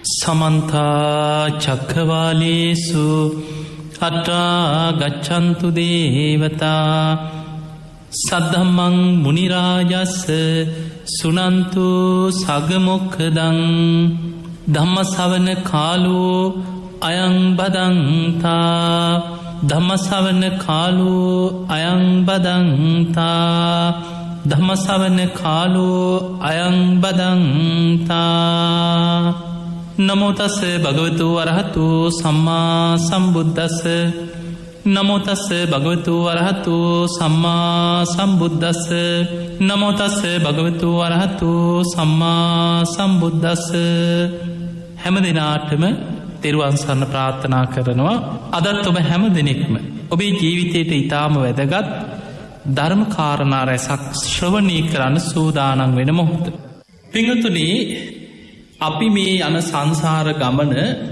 සමන්තා චක්කවාලේසු අත්‍රා ගච්ඡන්තු දේවතා සද්ධම්මං මුනි රාජස්ස සුනන්තු සග්ග මොක්ඛදං ධම්ම ශ්‍රවණ කාලෝ අයං බදන්තා ධම්ම ශ්‍රවණ කාලෝ අයං බදන්තා ධම්ම ශ්‍රවණ කාලෝ අයං බදන්තා නමෝ තස්ස භගවතු අරහතු සම්මා සම්බුද්දස්ස නමෝ තස්ස භගවතු අරහතු සම්මා සම්බුද්දස්ස නමෝ තස්ස භගවතු අරහතු සම්මා සම්බුද්දස්ස හැම දිනාටම තෙරුවන් සරණ ප්‍රාර්ථනා කරනවා. අදත් ඔබ හැම දිනෙකම ඔබේ ජීවිතයට ඊටාම වැදගත් ධර්ම කාරණා රැසක් ශ්‍රවණය කරන්න සූදානම් වෙන මොහොත. පින්වතුනි, අපි මේ යන සංසාර ගමන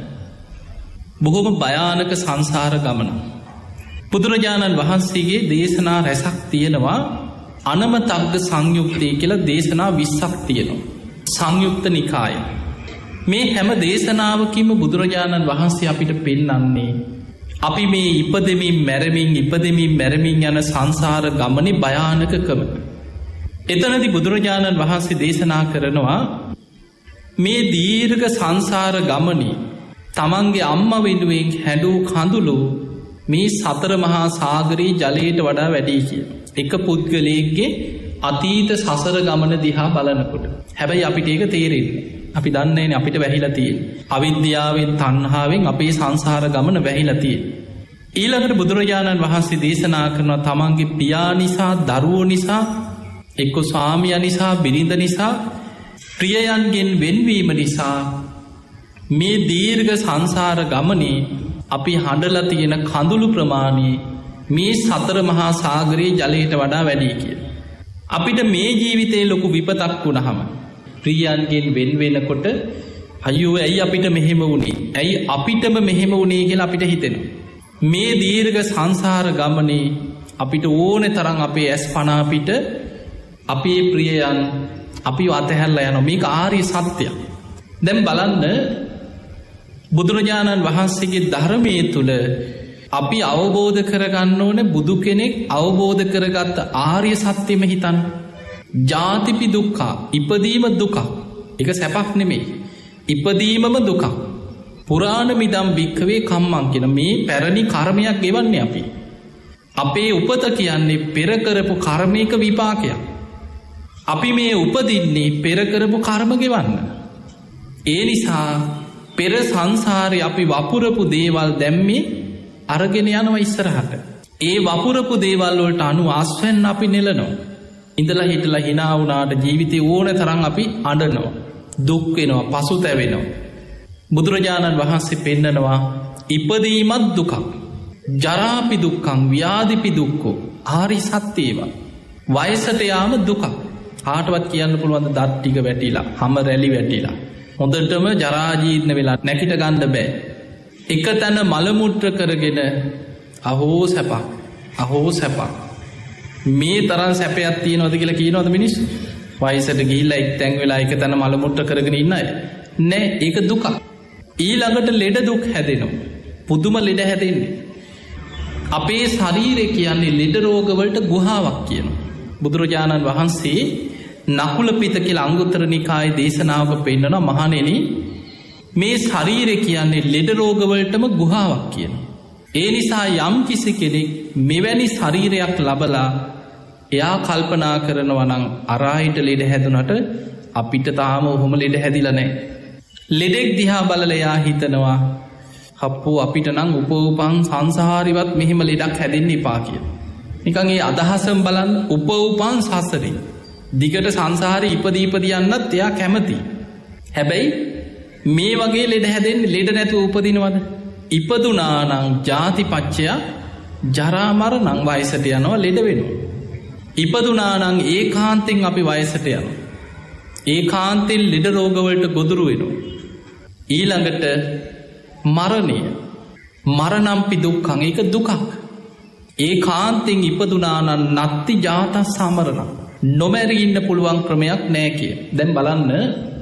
බොහොම භයානක සංසාර ගමන. බුදුරජාණන් වහන්සේගේ දේශනා රැසක් තියෙනවා. අනමතග්ග සංයුක්තය කියලා දේශනා 20ක් තියෙනවා. සංයුක්ත නිකාය. මේ හැම දේශනාවකින්ම බුදුරජාණන් වහන්සේ අපිට පෙන්වන්නේ අපි මේ ඉපදෙමින් මැරෙමින් යන සංසාර ගමනේ භයානකකම. එතනදී බුදුරජාණන් වහන්සේ දේශනා කරනවා මේ දීර්ඝ සංසාර ගමනේ තමන්ගේ අම්මා වෙනුවෙන් හැඬු කඳුළු මේ සතර මහා සාගරයේ ජලයට වඩා වැඩි කියලා. එක පුද්ගලයෙක්ගේ අතීත සසර ගමන දිහා බලනකොට. හැබැයි අපිට ඒක තේරෙන්නේ. අපි දන්නේ නැහැ අපිට වැහිලා තියෙන්නේ. අවිද්‍යාවෙන් තණ්හාවෙන් අපේ සංසාර ගමන වැහිලා තියෙන්නේ. ඊළඟට බුදුරජාණන් වහන්සේ දේශනා කරනවා තමන්ගේ පියා නිසා, දරුවෝ නිසා, එක්ක ස්වාමියා නිසා, බිරිඳ නිසා, ප්‍රියයන්ගෙන් වෙන්වීම නිසා මේ දීර්ඝ සංසාර ගමනේ අපි හඬලා තියෙන කඳුළු ප්‍රමාණය මේ සතර මහා සාගරයේ ජලයට වඩා වැඩි කියලා. අපිට මේ ජීවිතේ ලොකු විපතක් වුණාම ප්‍රියයන්ගෙන් වෙන් වෙනකොට අයියෝ ඇයි අපිට මෙහෙම වුනේ? ඇයි අපිටම මෙහෙම වුනේ කියලා අපිට හිතෙනවා. මේ දීර්ඝ සංසාර ගමනේ අපිට ඕනේ තරම් අපේ ඇස්පනා අපිට අපේ ප්‍රියයන් අපි අතහැරලා යනවා. මේක ආර්ය සත්‍යයක්. දැන් බලන්න බුදුරජාණන් වහන්සේගේ ධර්මයේ තුල අපි අවබෝධ කරගන්න ඕනේ බුදු කෙනෙක් අවබෝධ කරගත්ත ආර්ය සත්‍යෙම හිතන්න. ජාතිපි දුක්ඛ, ඉපදීම දුක. ඒක සැපක් නෙමෙයි. ඉපදීමම දුක. පුරාණ මිදම් වික්ඛවේ කම්මං කියන මේ පැරණි කර්මයක් ගෙවන්නේ අපි. අපේ උපත කියන්නේ පෙර කරපු කර්මයක විපාකයක්. අපි මේ උපදින්නේ පෙර කරපු කර්ම ගෙවන්න. ඒ නිසා පෙර සංසාරේ අපි වපුරපු දේවල් දැම්මේ අරගෙන යනවා ඉස්සරහට. ඒ වපුරපු දේවල් වලට අනුව ආස්වෙන්න අපි නෙලනවා. ඉඳලා හිටලා hina වුණාට ජීවිතේ ඕන තරම් අපි අඬනවා. දුක් වෙනවා, පසුතැවෙනවා. බුදුරජාණන් වහන්සේ පෙන්නනවා ඉපදීමත් දුකක්. ජරාපි දුක්ඛං, ව්‍යාධිපි දුක්ඛෝ. ආරි සත්‍යේවා. වයසට යාම දුකක්. කාටවත් කියන්න පුළුවන් දත් ටික වැටිලා, හැම රැලි වැටිලා. හොඳටම ජරා ජීර්ණ වෙලා නැකිට ගන්න බෑ. එක තැන මල මුත්‍ර කරගෙන අහෝ සැපක්, අහෝ සැපක්. මේ තරම් සැපයක් තියනවද කියලා කියනවද මිනිස්සු? වයසට ගිහිල්ලා එක්තැන් වෙලා එක තැන මල මුත්‍ර කරගෙන ඉන්න අය. නෑ, ඒක දුකක්. ඊළඟට ලෙඩ දුක් හැදෙනවා. පුදුම ලෙඩ හැදෙන්නේ. අපේ ශරීරය කියන්නේ ලෙඩ රෝග වලට ගුහාවක් කියනවා. බුදුරජාණන් වහන්සේ නකුල පිත කියලා අංගුත්තර නිකායේ දේශනාවක පෙන්නනවා මහණෙනි මේ ශරීරය කියන්නේ ලෙඩ රෝග වලටම ගුහාවක් කියනවා. ඒ නිසා යම් කිසි කෙනෙක් මෙවැනි ශරීරයක් ලබලා එයා කල්පනා කරනවා නම් අරායිට ලෙඩ හැදුනට අපිට තාම ඔහොම ලෙඩ හැදිලා නැහැ. ලෙඩෙක් දිහා බලලා එයා හිතනවා හප්පෝ අපිට නම් උපෝපං සංසාරිවත් මෙහෙම ලෙඩක් හැදෙන්න එපා කියලා. නිකන් ඒ අදහසම බලන්න උපෝපං සසරේ දිගට සංසාරේ ඉපදී යන්නත් එයා කැමති. හැබැයි මේ වගේ ලෙඩ හැදෙන්නේ ලෙඩ නැතුව උපදිනවද? ඉපදුනා නම් ජාතිපච්චය ජරා මරණං වයසට යනවා ලෙඩ වෙනවා. ඉපදුනා නම් ඒකාන්තෙන් අපි වයසට යනවා. ඒකාන්තෙන් ලෙඩ රෝග වලට ගොදුරු වෙනවා. ඊළඟට මරණය. මරණම්පි දුක්ඛං, ඒක දුකක්. ඒකාන්තෙන් ඉපදුනා නම් නත්ති ජාතස් සමරණ. නොමැරී ඉන්න පුළුවන් ක්‍රමයක් නෑ කිය. දැන් බලන්න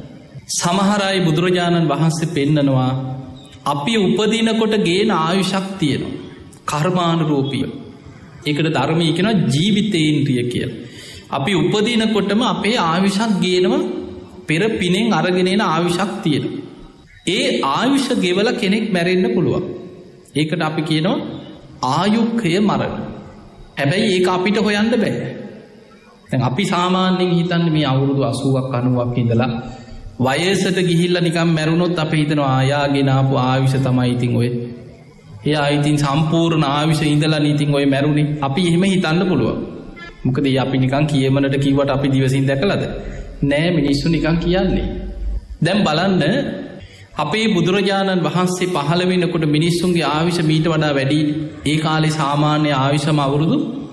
සමහරයි බුදුරජාණන් වහන්සේ පෙන්නනවා අපි උපදිනකොට ගේන ආයුෂක් තියෙනවා. කර්මානුරූපීය. ඒකට ධර්මයේ කියනවා ජීවිතේන්ද්‍රිය කියලා. අපි උපදිනකොටම අපේ ආයුෂක් ගේනවා පෙර පිනෙන් අරගෙන එන ආයුෂක් තියෙනවා. ඒ ආයුෂ ගෙවල කෙනෙක් මැරෙන්න පුළුවන්. ඒකට අපි කියනවා ආයුක්කය මරණ. හැබැයි ඒක අපිට හොයන්න බෑ. දැන් අපි සාමාන්‍යයෙන් හිතන්නේ මේ අවුරුදු 80ක් 90ක් ඉඳලා වයසට ගිහිල්ලා නිකන් මැරුණොත් අපි හිතනවා ආයාගෙන ආපු ආයුෂ තමයි ඉතින් ඔය. එයා ඉතින් සම්පූර්ණ ආයුෂ ඉඳලා ඉතින් ඔය මැරුණේ. අපි එහෙම හිතන්න පුළුවන්. මොකද අපි නිකන් කියමනට කිව්වට අපි දිවසින් දැකලාද? නෑ මිනිස්සු නිකන් කියන්නේ. දැන් බලන්න අපේ බුදුරජාණන් වහන්සේ පහළ වෙනකොට මිනිස්සුන්ගේ ආයුෂ මීට වඩා වැඩි. ඒ කාලේ සාමාන්‍ය ආයුෂම අවුරුදු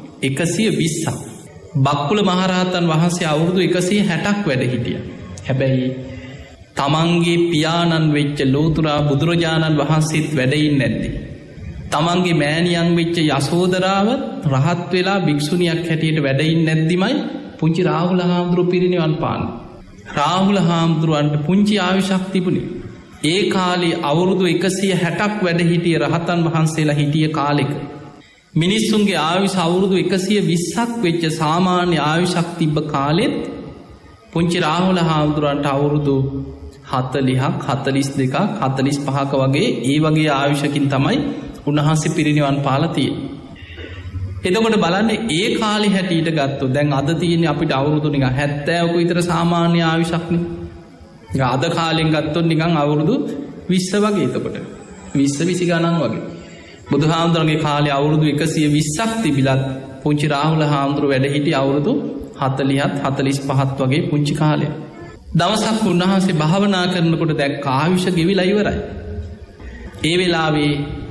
120ක්. බක්කුල මහරහතන් වහන්සේ අවුරුදු 160ක් වැඩ හිටියා. හැබැයි තමන්ගේ පියාණන් වෙච්ච ලෝතුරා බුදුරජාණන් වහන්සේත් වැඩ ඉන්නේ නැද්දි? තමන්ගේ මෑණියන් වෙච්ච යසෝදරාවත් රහත් වෙලා භික්ෂුණියක් හැටියට වැඩ ඉන්නේ නැද්දිමයි පුංචි රාහුල හාමුදුරුවෝ පිරිනිවන් පාන්නේ. රාහුල හාමුදුරුවන්ට පුංචි ආයුෂක් තිබුණේ. ඒ කාලේ අවුරුදු 160ක් වැඩ හිටිය රහතන් වහන්සේලා හිටිය කාලෙක මිනිස්සුන්ගේ ආයුෂ අවුරුදු 120ක් වෙච්ච සාමාන්‍ය ආයුෂක් තිබ්බ කාලෙත් පුංචි රාහුල හාමුදුරුවන්ට අවුරුදු 40ක් 42ක් 45ක වගේ ඒ වගේ ආයුෂකින් තමයි උන්වහන්සේ පිරිනිවන් පාලා තියෙන්නේ. එතකොට බලන්න ඒ කාලේ හැටියට ගත්තොත් දැන් අද තියෙන්නේ අපිට අවුරුදු නිකන් 70ක විතර සාමාන්‍ය ආයුෂක්නේ. අද කාලෙන් ගත්තොත් නිකන් අවුරුදු 20 වගේ. එතකොට 20 ගණන් වගේ. බුදුහාමුදුරන්ගේ කාලේ අවුරුදු 120ක් තිබිලත් පුංචි රාහුල හාමුදුරුවෝ වැඩ හිටිය අවුරුදු 40ත් 45ත් වගේ පුංචි කාලේ. දවසක් උන්වහන්සේ භාවනා කරනකොට දැක්ක ආයුෂ ගෙවිලා ඉවරයි. ඒ වෙලාවේ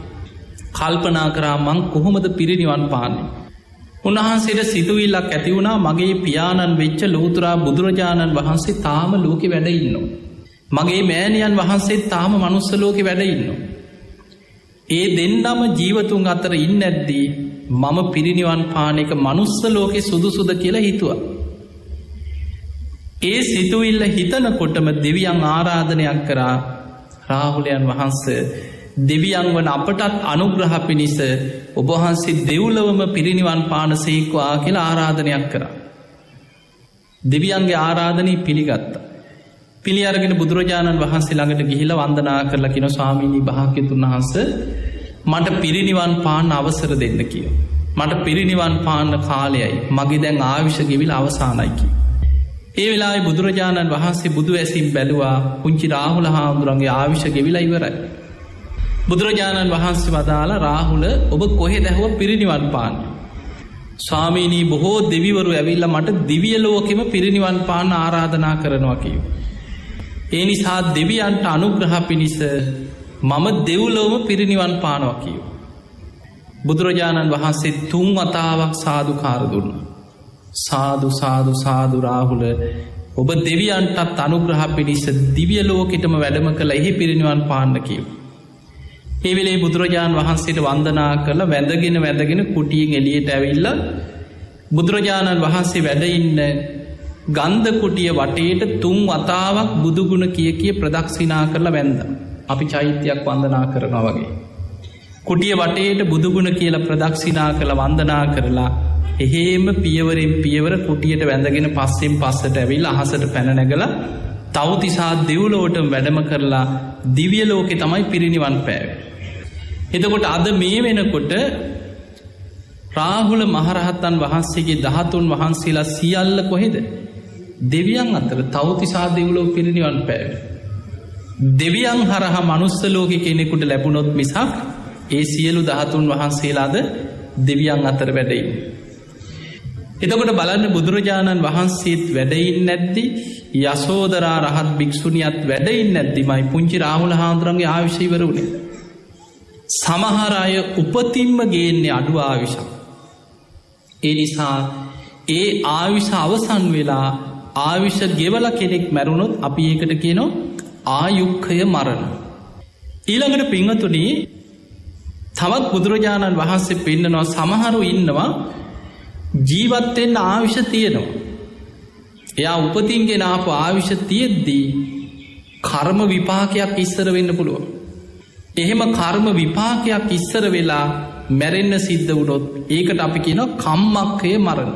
කල්පනා කරා මං කොහොමද පිරිනිවන් පාන්නේ? උන්වහන්සේට සිතුවිල්ලක් ඇති වුණා මගේ පියාණන් වෙච්ච ලෝතුරා බුදුරජාණන් වහන්සේ තාම ලෝකෙ වැඩ ඉන්නවා. මගේ මෑණියන් වහන්සේ තාම මනුස්ස ලෝකෙ වැඩ ඉන්නවා. ඒ දෙන්නම ජීවතුන් අතර ඉන්නේ නැද්දී මම පිරිනිවන් පාන එක මනුස්ස ලෝකෙ සුදුසුද කියලා හිතුවා. ඒ සිතුවිල්ල හිතනකොටම දෙවියන් ආරාධනයක් කරා රාහුලයන් වහන්සේ දෙවියන් වන අපටත් අනුග්‍රහ පිණිස ඔබ වහන්සේ දෙව්ලොවම පිරිනිවන් පාන සේක්වා කියලා ආරාධනයක් කරා. දෙවියන්ගේ ආරාධනය පිළිගත්තා. පිළි අරගෙන බුදුරජාණන් වහන්සේ ළඟට ගිහිල්ලා වන්දනා කරලා කියන ස්වාමීනි භාග්‍යතුන් වහන්සේ මට පිරිනිවන් පාන්න අවසර දෙන්න කියලා. මට පිරිනිවන් පාන්න කාලයයි. මගේ දැන් ආයුෂ ගෙවිලා අවසానයි කියලා. ඒ වෙලාවේ බුදුරජාණන් වහන්සේ බුදු ඇසින් බැලුවා පුංචි රාහුල හාමුදුරන්ගේ ආයුෂ ගෙවිලා ඉවරයි. බුදුරජාණන් වහන්සේ වදාලා රාහුල ඔබ කොහෙද ඇහුව පිරිනිවන් පාන්න? ස්වාමීනී බොහෝ දෙවිවරු ඇවිල්ලා මට දිව්‍ය ලෝකෙම පිරිනිවන් පාන්න ආරාධනා කරනවා කිව්වා. ඒ නිසා දෙවියන්ට අනුග්‍රහ පිණිස මම දෙව්ලොවම පිරිනිවන් පානවා කිව්වා. බුදුරජාණන් වහන්සේ 3 වතාවක් සාදුකාර දුන්නා. සාදු සාදු සාදු රාහුල ඔබ දෙවියන්ටත් අනුග්‍රහ පිණිස දිව්‍ය ලෝකෙටම වැඩම කළ එහි පිරිනිවන් පාන්න කිව්වා. ඒ වෙලේ බුදුරජාණන් වහන්සේට වන්දනා කරලා වැඳගෙන කුටියෙන් එළියට ඇවිල්ලා බුදුරජාණන් වහන්සේ වැඩ ඉන්න ගන්ධ කුටිය වටේට 3 වතාවක් බුදුගුණ කිය ප්‍රදක්ෂිනා කරලා වැඳා. අපි චෛත්‍යයක් වන්දනා කරනවා වගේ. කුටිය වටේට බුදුගුණ කියලා ප්‍රදක්ෂිනා කරලා වන්දනා කරලා එහෙම පියවරෙන් පියවර කුටියට වැඳගෙන පස්සෙන් පස්සට ඇවිල්ලා අහසට පැන නැගලා තව්තිසා දෙව්ලොවට වැඩම කරලා දිව්‍ය ලෝකේ තමයි පිරිනිවන් පෑවේ. එතකොට අද මේ වෙනකොට රාහුල මහරහතන් වහන්සේගේ 13 වහන්සේලා සියල්ල කොහෙද? දෙවියන් අතර තව්තිසා දෙව්ලොව පිරිනිවන් පෑවේ. දෙවියන් හරහා මනුස්ස ලෝකේ කෙනෙකුට ලැබුණොත් මිසක් ඒ සියලු 13 වහන්සේලාද දෙවියන් අතර වැඩ ඉන්නේ. එතකොට බලන්න බුදුරජාණන් වහන්සේත් වැඩ ඉන්නේ නැද්දි යසෝදරා රහත් භික්ෂුණියත් වැඩ ඉන්නේ නැද්දිමයි පුංචි රාහුල හාමුදුරන්ගේ ආයුෂ ඉවර වුණේ. සමහර අය උපතින්ම ගේන්නේ අඩු ආයුෂක්. ඒ නිසා ඒ ආයුෂ අවසන් වෙලා ආයුෂ ගෙවලා කෙනෙක් මැරුණොත් අපි ඒකට කියනවා ආයුක්ඛය මරණ. ඊළඟට පින්වතුනි තවත් බුදුරජාණන් වහන්සේ පෙන්නනවා සමහරු ඉන්නවා ජීවත් වෙන්න ආයුෂ තියෙනවා. එයා උපතින් ගෙන ආපු ආයුෂ තියෙද්දී කර්ම විපාකයක් ඉස්සර වෙන්න පුළුවන්. එහෙම කර්ම විපාකයක් ඉස්සර වෙලා මැරෙන්න සිද්ධ වුණොත් ඒකට අපි කියනවා කම්මක්ඛය මරණ.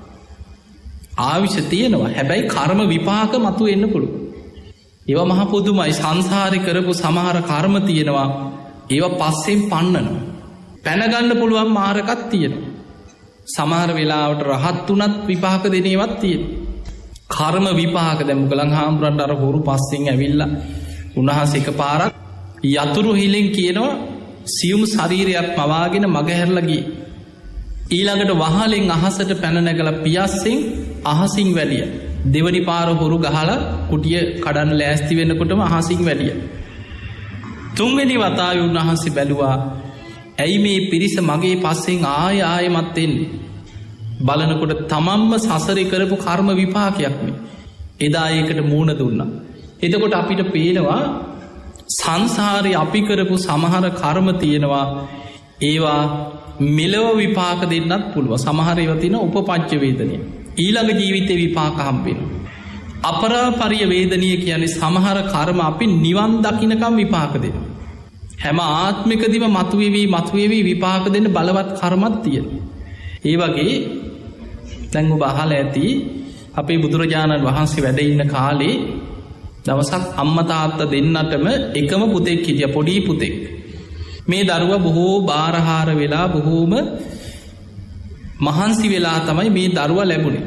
ආවිෂ තියෙනවා. හැබැයි කර්ම විපාක මතු එන්න පුළුවන්. ඒවා මහ පුදුමයි. සංසාරේ කරපු සමහර කර්ම තියෙනවා. ඒවා පස්සෙන් පන්නනවා. පැනගන්න පුළුවන් මාර්ගයක් තියෙනවා. සමහර වෙලාවට රහත් උනත් විපාක දෙන ඒවාත් තියෙනවා. කර්ම විපාක දැන් මුගලන් හාමුදුරන්ට අර හොරු පස්සෙන් ඇවිල්ලා උන්වහන්සේ එකපාරක් යතුරු හිලෙන් කියනවා සියුම් ශරීරයක් මවාගෙන මගහැරලා ගියේ. ඊළඟට වහලෙන් අහසට පැන නැගලා පියස්සෙන් අහසින් වැළිය. දෙවනි පාර හොරු ගහලා කුටිය කඩන්න ලෑස්ති වෙනකොටම අහසින් වැළිය. තුන්වෙනි වතාවේ උන්වහන්සේ බැලුවා ඇයි මේ පිරිස මගේ පස්සෙන් ආයෙමත් එන්නේ? බලනකොට තමන්ම සසරේ කරපු කර්ම විපාකයක් නේ. එදා ඒකට මූණ දුන්නා. එතකොට අපිට පේනවා සංසාරේ අපි කරපු සමහර කර්ම තියෙනවා. ඒවා මෙලව විපාක දෙන්නත් පුළුවන්. සමහර ඒවා තියෙන උපපච්ච වේදනය. ඊළඟ ජීවිතේ විපාක හම්බෙනවා. අපරාපරිය වේදනීය කියන්නේ සමහර කර්ම අපි නිවන් දකින්නකම් විපාක දෙනවා. හැම ආත්මිකදීම මතුවේවි විපාක දෙන්න බලවත් කර්මක් තියෙනවා. ඒ වගේ දැන් ඔබ අහලා ඇති අපේ බුදුරජාණන් වහන්සේ වැඩ ඉන්න කාලේ දවසක් අම්මා තාත්තා දෙන්නටම එකම පුතෙක් හිටියා, පොඩි පුතෙක්. මේ දරුවා බොහෝ බාරහාර වෙලා බොහෝම මහන්සි වෙලා තමයි මේ දරුවා ලැබුණේ.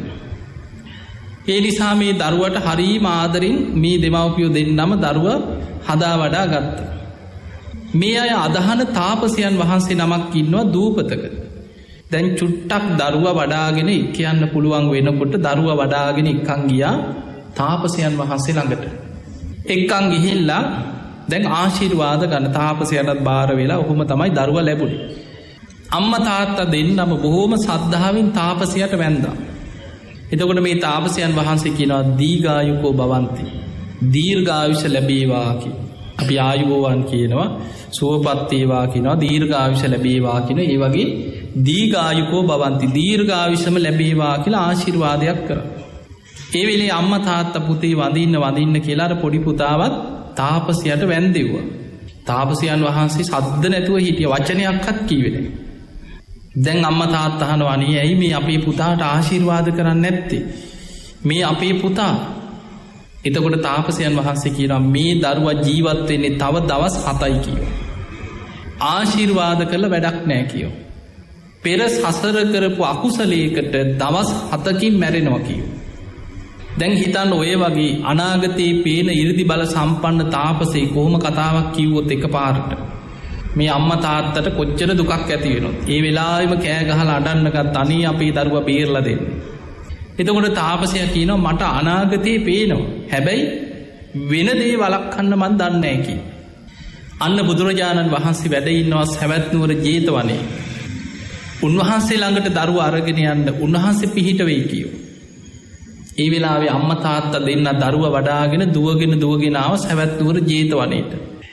ඒ නිසා මේ දරුවට හරිම ආදරෙන් මේ දෙමව්පියෝ දෙන්නම දරුවා හදා වඩා ගත්තා. මේ අය අදහන තාපසයන් වහන්සේ නමක් ඉන්නවා දූපතක. දැන් චුට්ටක් දරුවා වඩාගෙන කියන්න පුළුවන් වෙනකොට දරුවා වඩාගෙන එක්කන් ගියා තාපසයන් වහන්සේ ළඟට. එක්කන් ගිහිල්ලා දැන් ආශිර්වාද ගන්න තාපසයටත් බාර වෙලා ඔහොම තමයි දරුවා ලැබුණේ. අම්මා තාත්තා දෙන්නම බොහොම සද්ධාවෙන් තාපසයට වැඳා. එතකොට මේ තාපසයන් වහන්සේ කියනවා දීඝායුකෝ භවಂತಿ. දීර්ඝායුෂ ලැබේවා කියලා. අපි ආයුබෝවන් කියනවා, සුවපත් වේවා කියනවා, දීර්ඝායුෂ ලැබේවා කියන ඒ වගේ දීඝායුකෝ භවಂತಿ. දීර්ඝායුෂම ලැබේවා කියලා ආශිර්වාදයක් කරා. ඒ වෙලේ අම්මා තාත්තා පුතේ වඳින්න කියලා අර පොඩි පුතාවත් තාපසයට වැඳෙව්වා. තාපසයන් වහන්සේ සද්ද නැතුව හිටිය, වචනයක්වත් කීවේ නැහැ. දැන් අම්මා තාත්තා අහනවා අනේ ඇයි මේ අපේ පුතාට ආශිර්වාද කරන්නේ නැත්තේ? මේ අපේ පුතා. එතකොට තාපසයන් වහන්සේ කියනවා මේ දරුවා ජීවත් වෙන්නේ තව දවස් 7යි කියනවා. ආශිර්වාද කළ වැඩක් නැහැ කියනවා. පෙර සසර කරපු අකුසලයකට දවස් 7කින් මැරෙනවා කියනවා. දැන් හිතන්න ඔය වගේ අනාගතයේ පේන 이르දි බල සම්පන්න තාපසේ කොහොම කතාවක් කිව්වොත් එකපාරට මේ අම්මා තාත්තට කොච්චර දුකක් ඇති වෙනවද? ඒ වෙලාවෙම කෑ ගහලා අඬන්නකත් අනේ අපේ දරුවා බේරලා දෙන්න. එතකොට තාපසයා කියනවා මට අනාගතේ පේනවා. හැබැයි වෙන දේ වළක්වන්න මන් දන්නේ නැහැ කියලා. අන්න බුදුරජාණන් වහන්සේ වැඩ ඉන්නවා සවැත් නුවර ජේතවනේ. උන්වහන්සේ ළඟට දරුවා අරගෙන යන්න උන්වහන්සේ පිහිට වෙයි කියෝ. ඒ වෙලාවේ අම්මා තාත්තා දෙන්න දරුවා වඩාගෙන දුවගෙන ආව සවැත් නුවර ජේතවනේට.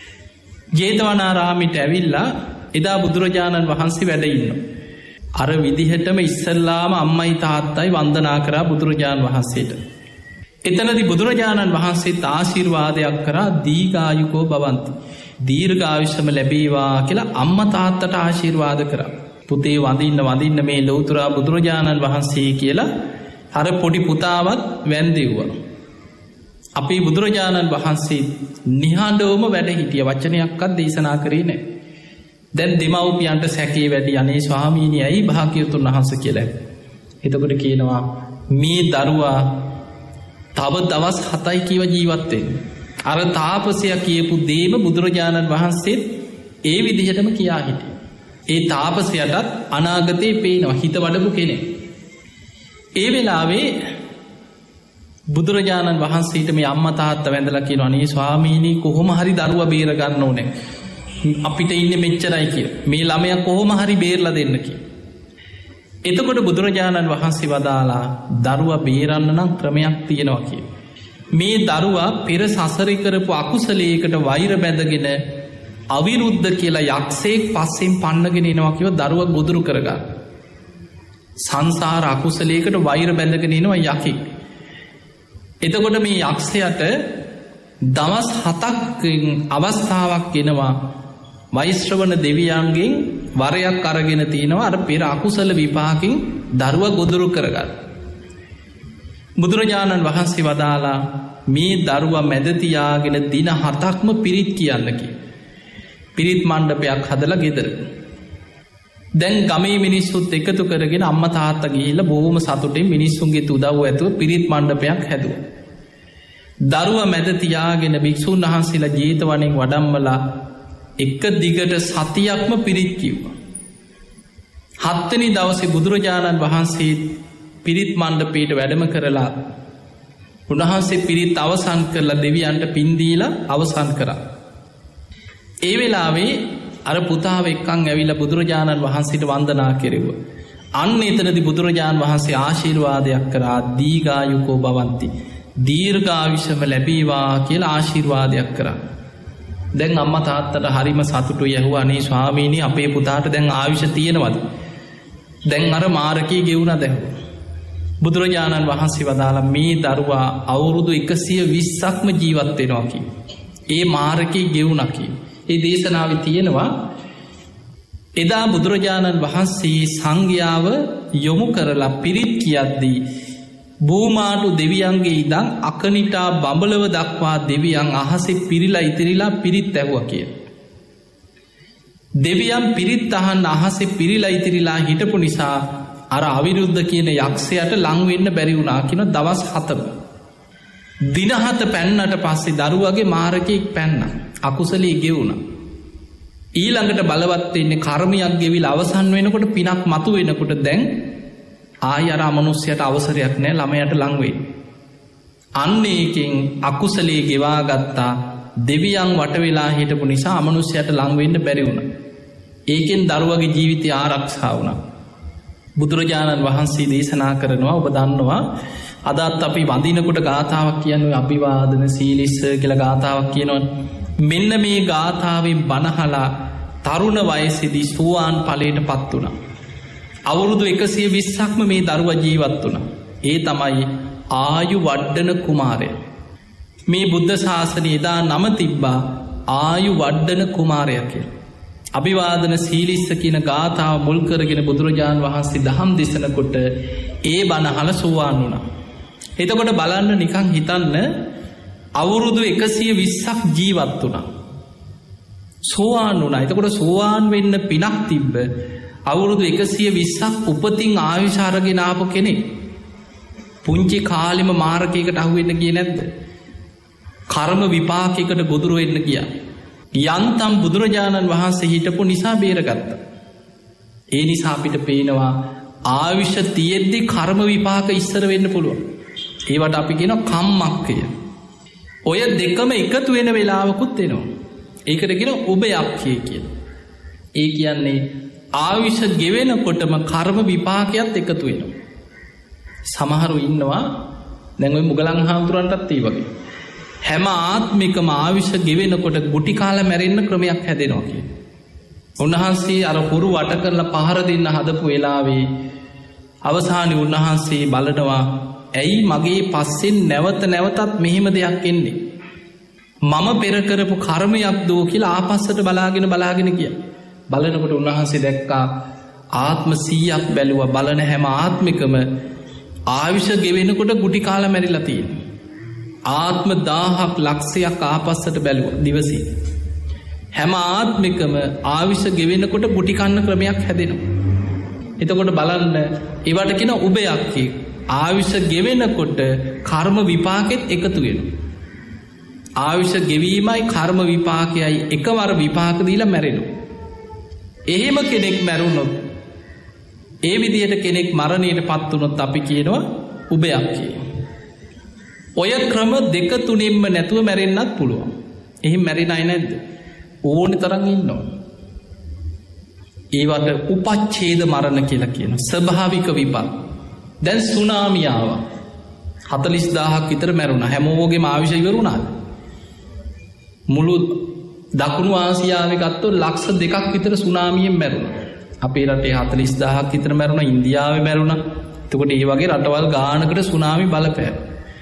ජේතවනාරාමයට ඇවිල්ලා එදා බුදුරජාණන් වහන්සේ වැඩ ඉන්නවා. අර විදිහටම ඉස්සල්ලාම අම්මයි තාත්තයි වන්දනා කරා බුදුරජාණන් වහන්සේට. එතනදී බුදුරජාණන් වහන්සේත් ආශිර්වාදයක් කරා දීඝායුකෝ භවಂತಿ. දීර්ඝායුෂම ලැබේවා කියලා අම්මා තාත්තට ආශිර්වාද කරා. පුතේ වඳින්න මේ ලෞතර බුදුරජාණන් වහන්සේ කියලා අර පොඩි පුතාවත් වැඳෙව්වා. අපේ බුදුරජාණන් වහන්සේ නිහඬවම වැඩ හිටිය, වචනයක්වත් දේශනා කරේ නැහැ. දැන් දෙමව්පියන්ට සැකේ වැඩි අනේ ස්වාමීනි ඇයි භාග්‍යවතුන් වහන්සේ කියලා. එතකොට කියනවා මේ දරුවා තව දවස් 7යි කියව ජීවත් වෙන්නේ. අර තාපසයා කියපු දේම බුදුරජාණන් වහන්සේ ඒ විදිහටම කියා හිටියා. ඒ තාපසයාටත් අනාගතේ පේනවා, හිත වඩපු කෙනෙක්. ඒ වෙලාවේ බුදුරජාණන් වහන්සේට මේ අම්මා තාත්තා වැඳලා කියනවා අනේ ස්වාමීනි කොහොම හරි දරුවා බේර ගන්න ඕනේ. අපිට ඉන්නේ මෙච්චරයි කියලා. මේ ළමයා කොහොම හරි බේරලා දෙන්න කියලා. එතකොට බුදුරජාණන් වහන්සේ වදාලා දරුවා බේරන්න නම් ක්‍රමයක් තියෙනවා කියලා. මේ දරුවා පෙර සසරේ කරපු අකුසලයකට වෛර බැඳගෙන අවිරුද්ධ කියලා යක්ෂයෙක් පස්සෙන් පන්නගෙන එනවා කියව දරුවා ගොදුරු කරගන්න. සංසාර අකුසලයකට වෛර බැඳගෙන එනවා යකෙක්. එතකොට මේ යක්ෂයාට දවස් 7ක් අවස්ථාවක් එනවා වෛශ්‍රවණ දෙවියන්ගෙන් වරයක් අරගෙන තියෙනවා අර පෙර අකුසල විපාකින් දරුවා ගොදුරු කරගන්න. බුදුරජාණන් වහන්සේ වදාලා මේ දරුවා මැද තියාගෙන දින 7ක්ම පිරිත් කියන්න කිව්වා. පිරිත් මණ්ඩපයක් හදලා ගෙදර. දැන් ගමේ මිනිස්සුත් එකතු කරගෙන අම්මා තාත්තා ගිහිල්ලා බොහොම සතුටින් මිනිස්සුන්ගේ උදව්ව ඇතුව පිරිත් මණ්ඩපයක් හැදුවා. දරුවා මැද තියාගෙන භික්ෂුන් වහන්සේලා ජේතවනෙන් වඩම්මලා එක දිගට සතියක්ම පිරිත් කිව්වා. 7 වෙනි දවසේ බුදුරජාණන් වහන්සේ පිරිත් මණ්ඩපයට වැඩම කරලා උන්වහන්සේ පිරිත් අවසන් කරලා දෙවියන්ට පින් දීලා අවසන් කරා. ඒ වෙලාවේ අර පුතාව එක්කන් ඇවිල්ලා බුදුරජාණන් වහන්සේට වන්දනා කෙරෙව්වා. අන්න එතනදී බුදුරජාණන් වහන්සේ ආශිර්වාදයක් කරා දීඝායුකෝ භවಂತಿ. දීර්ඝායුෂම ලැබේවා කියලා ආශිර්වාදයක් කරා. දැන් අම්මා තාත්තට හරිම සතුටුයි. ඇහුවා අනේ ස්වාමීනි අපේ පුතාට දැන් ආයුෂ තියෙනවද? දැන් අර මාරකී ගෙවුණා දැන්. බුදුරජාණන් වහන්සේ වදාලා මේ දරුවා අවුරුදු 120ක්ම ජීවත් වෙනවා කි. ඒ මාරකී ගෙවුණා කි. ඒ දේශනාවේ තියෙනවා එදා බුදුරජාණන් වහන්සේ සංඝයාව යොමු කරලා පිරිත් කියද්දී භූමාටු දෙවියන්ගේ ඉඳන් අකනිටා බඹලව දක්වා දෙවියන් අහසේ පිරිලා ඉතිරිලා පිරිත් ඇහුවා කිය. දෙවියන් පිරිත් අහන්න අහසේ පිරිලා ඉතිරිලා හිටපු නිසා අර අවිරුද්ධ කියන යක්ෂයාට ලං වෙන්න බැරි වුණා කියන දවස් 7ම. දින 7 පැන්නට පස්සේ දරුවගේ මාරකෙක් පැන්නා. අකුසලයේ ගෙවුණා. ඊළඟට බලවත් වෙන්නේ කර්මයක් ගෙවිලා අවසන් වෙනකොට පිනක් මතු වෙනකොට දැන් ආය අර අමනුෂ්‍යයට අවසරයක් නැහැ ළමයට ලං වෙන්න. අන්න ඒකෙන් අකුසලයේ ගෙවා ගත්තා. දෙවියන් වට වෙලා හිටපු නිසා අමනුෂ්‍යයට ලං වෙන්න බැරි වුණා. ඒකෙන් දරුවගේ ජීවිතය ආරක්ෂා වුණා. බුදුරජාණන් වහන්සේ දේශනා කරනවා ඔබ දන්නවා අදත් අපි වඳිනකොට ගාථාවක් කියන්නේ අභිවාදන සීලිස්ස කියලා ගාථාවක් කියනවනේ. මෙන්න මේ ගාථාවෙන් බණහලා තරුණ වයසේදී සෝවාන් ඵලයට පත් වුණා. අවුරුදු 120ක්ම මේ දරුවා ජීවත් වුණා. ඒ තමයි ආයු වඩ්ඩන කුමාරයා. මේ බුද්ධ ශාසනයේ එදා නම තිබ්බා ආයු වඩ්ඩන කුමාරයා කියලා. අභිවාදන සීලිස්ස කියන ගාථාව මුල් කරගෙන බුදුරජාන් වහන්සේ දහම් දෙසනකොට ඒ බණහල සෝවාන් වුණා. එතකොට බලන්න නිකන් හිතන්න අවුරුදු 120ක් ජීවත් වුණා. සෝවාන් වුණා. එතකොට සෝවාන් වෙන්න පිනක් තිබ්බ අවුරුදු 120ක් උපතින් ආයුෂ අරගෙන ආපු කෙනෙක්. පුංචි කාලෙම මාරකයකට අහු වෙන්න ගියේ නැද්ද? කර්ම විපාකයකට ගොදුරු වෙන්න ගියා. යන්තම් බුදුරජාණන් වහන්සේ හිටපු නිසා බේරගත්තා. ඒ නිසා අපිට පේනවා ආයුෂ තියෙද්දි කර්ම විපාක ඉස්සර වෙන්න පුළුවන්. ඒවට අපි කියනවා කම්මක්කය. ඔය දෙකම එකතු වෙන වෙලාවකුත් එනවා. ඒකට කියනවා උභයක්ඛය කියලා. ඒ කියන්නේ ආයුෂ ගෙවෙනකොටම කර්ම විපාකයක් එකතු වෙනවා. සමහරු ඉන්නවා දැන් ওই මුගලන් හාමුදුරන්ටත් ඒ වගේ. හැම ආත්මිකම ආයුෂ ගෙවෙනකොට ගුටි කාලා මැරෙන්න ක්‍රමයක් හැදෙනවා කියන. උන්වහන්සේ අර හොරු වට කරලා පහර දෙන්න හදපු වෙලාවේ අවසානයේ උන්වහන්සේ බලනවා ඇයි මගේ පස්සෙන් නැවත නැවතත් මෙහෙම දෙයක් එන්නේ? මම පෙර කරපු කර්මයක් දෝ කියලා ආපස්සට බලාගෙන ගියා. බලනකොට උන්වහන්සේ දැක්කා ආත්ම 100ක් බැලුවා. බලන හැම ආත්මිකම ආයුෂ ගෙවෙනකොට ගුටි කාලා මැරිලා තියෙනවා. ආත්ම 1000ක් ලක්ෂයක් ආපස්සට බැලුවා දිවසේ. හැම ආත්මිකම ආයුෂ ගෙවෙනකොට ගුටි කන්න ක්‍රමයක් හැදෙනවා. එතකොට බලන්න ඒවට කියන උභයක්ඛය. ආයුෂ ගෙවෙනකොට කර්ම විපාකෙත් එකතු වෙනවා. ආයුෂ ගෙවීමයි කර්ම විපාකයයි එකවර විපාක දීලා මැරෙනවා. එහෙම කෙනෙක් මැරුණොත් ඒ විදිහට කෙනෙක් මරණයට පත් වුණොත් අපි කියනවා උභයක්ඛය. ඔය ක්‍රම දෙක තුනෙන්ම නැතුව මැරෙන්නත් පුළුවන්. එහෙම මැරෙන අය නැද්ද? ඕනි තරම් ඉන්නවා. ඒවට උපච්ඡේද මරණ කියලා කියනවා. ස්වභාවික විපාක. දැන් සුනාමිය ආවා. 40000ක් විතර මැරුණා. හැමෝගෙම ආයුෂ ඉවර වුණාද? මුළු දකුණු ආසියාවේ ගත්තොත් ලක්ෂ 2ක් විතර සුනාමියෙන් මැරුණා. අපේ රටේ 40000ක් විතර මැරුණා. ඉන්දියාවේ මැරුණා. එතකොට මේ වගේ රටවල් ගානකට සුනාමි බලපෑවා.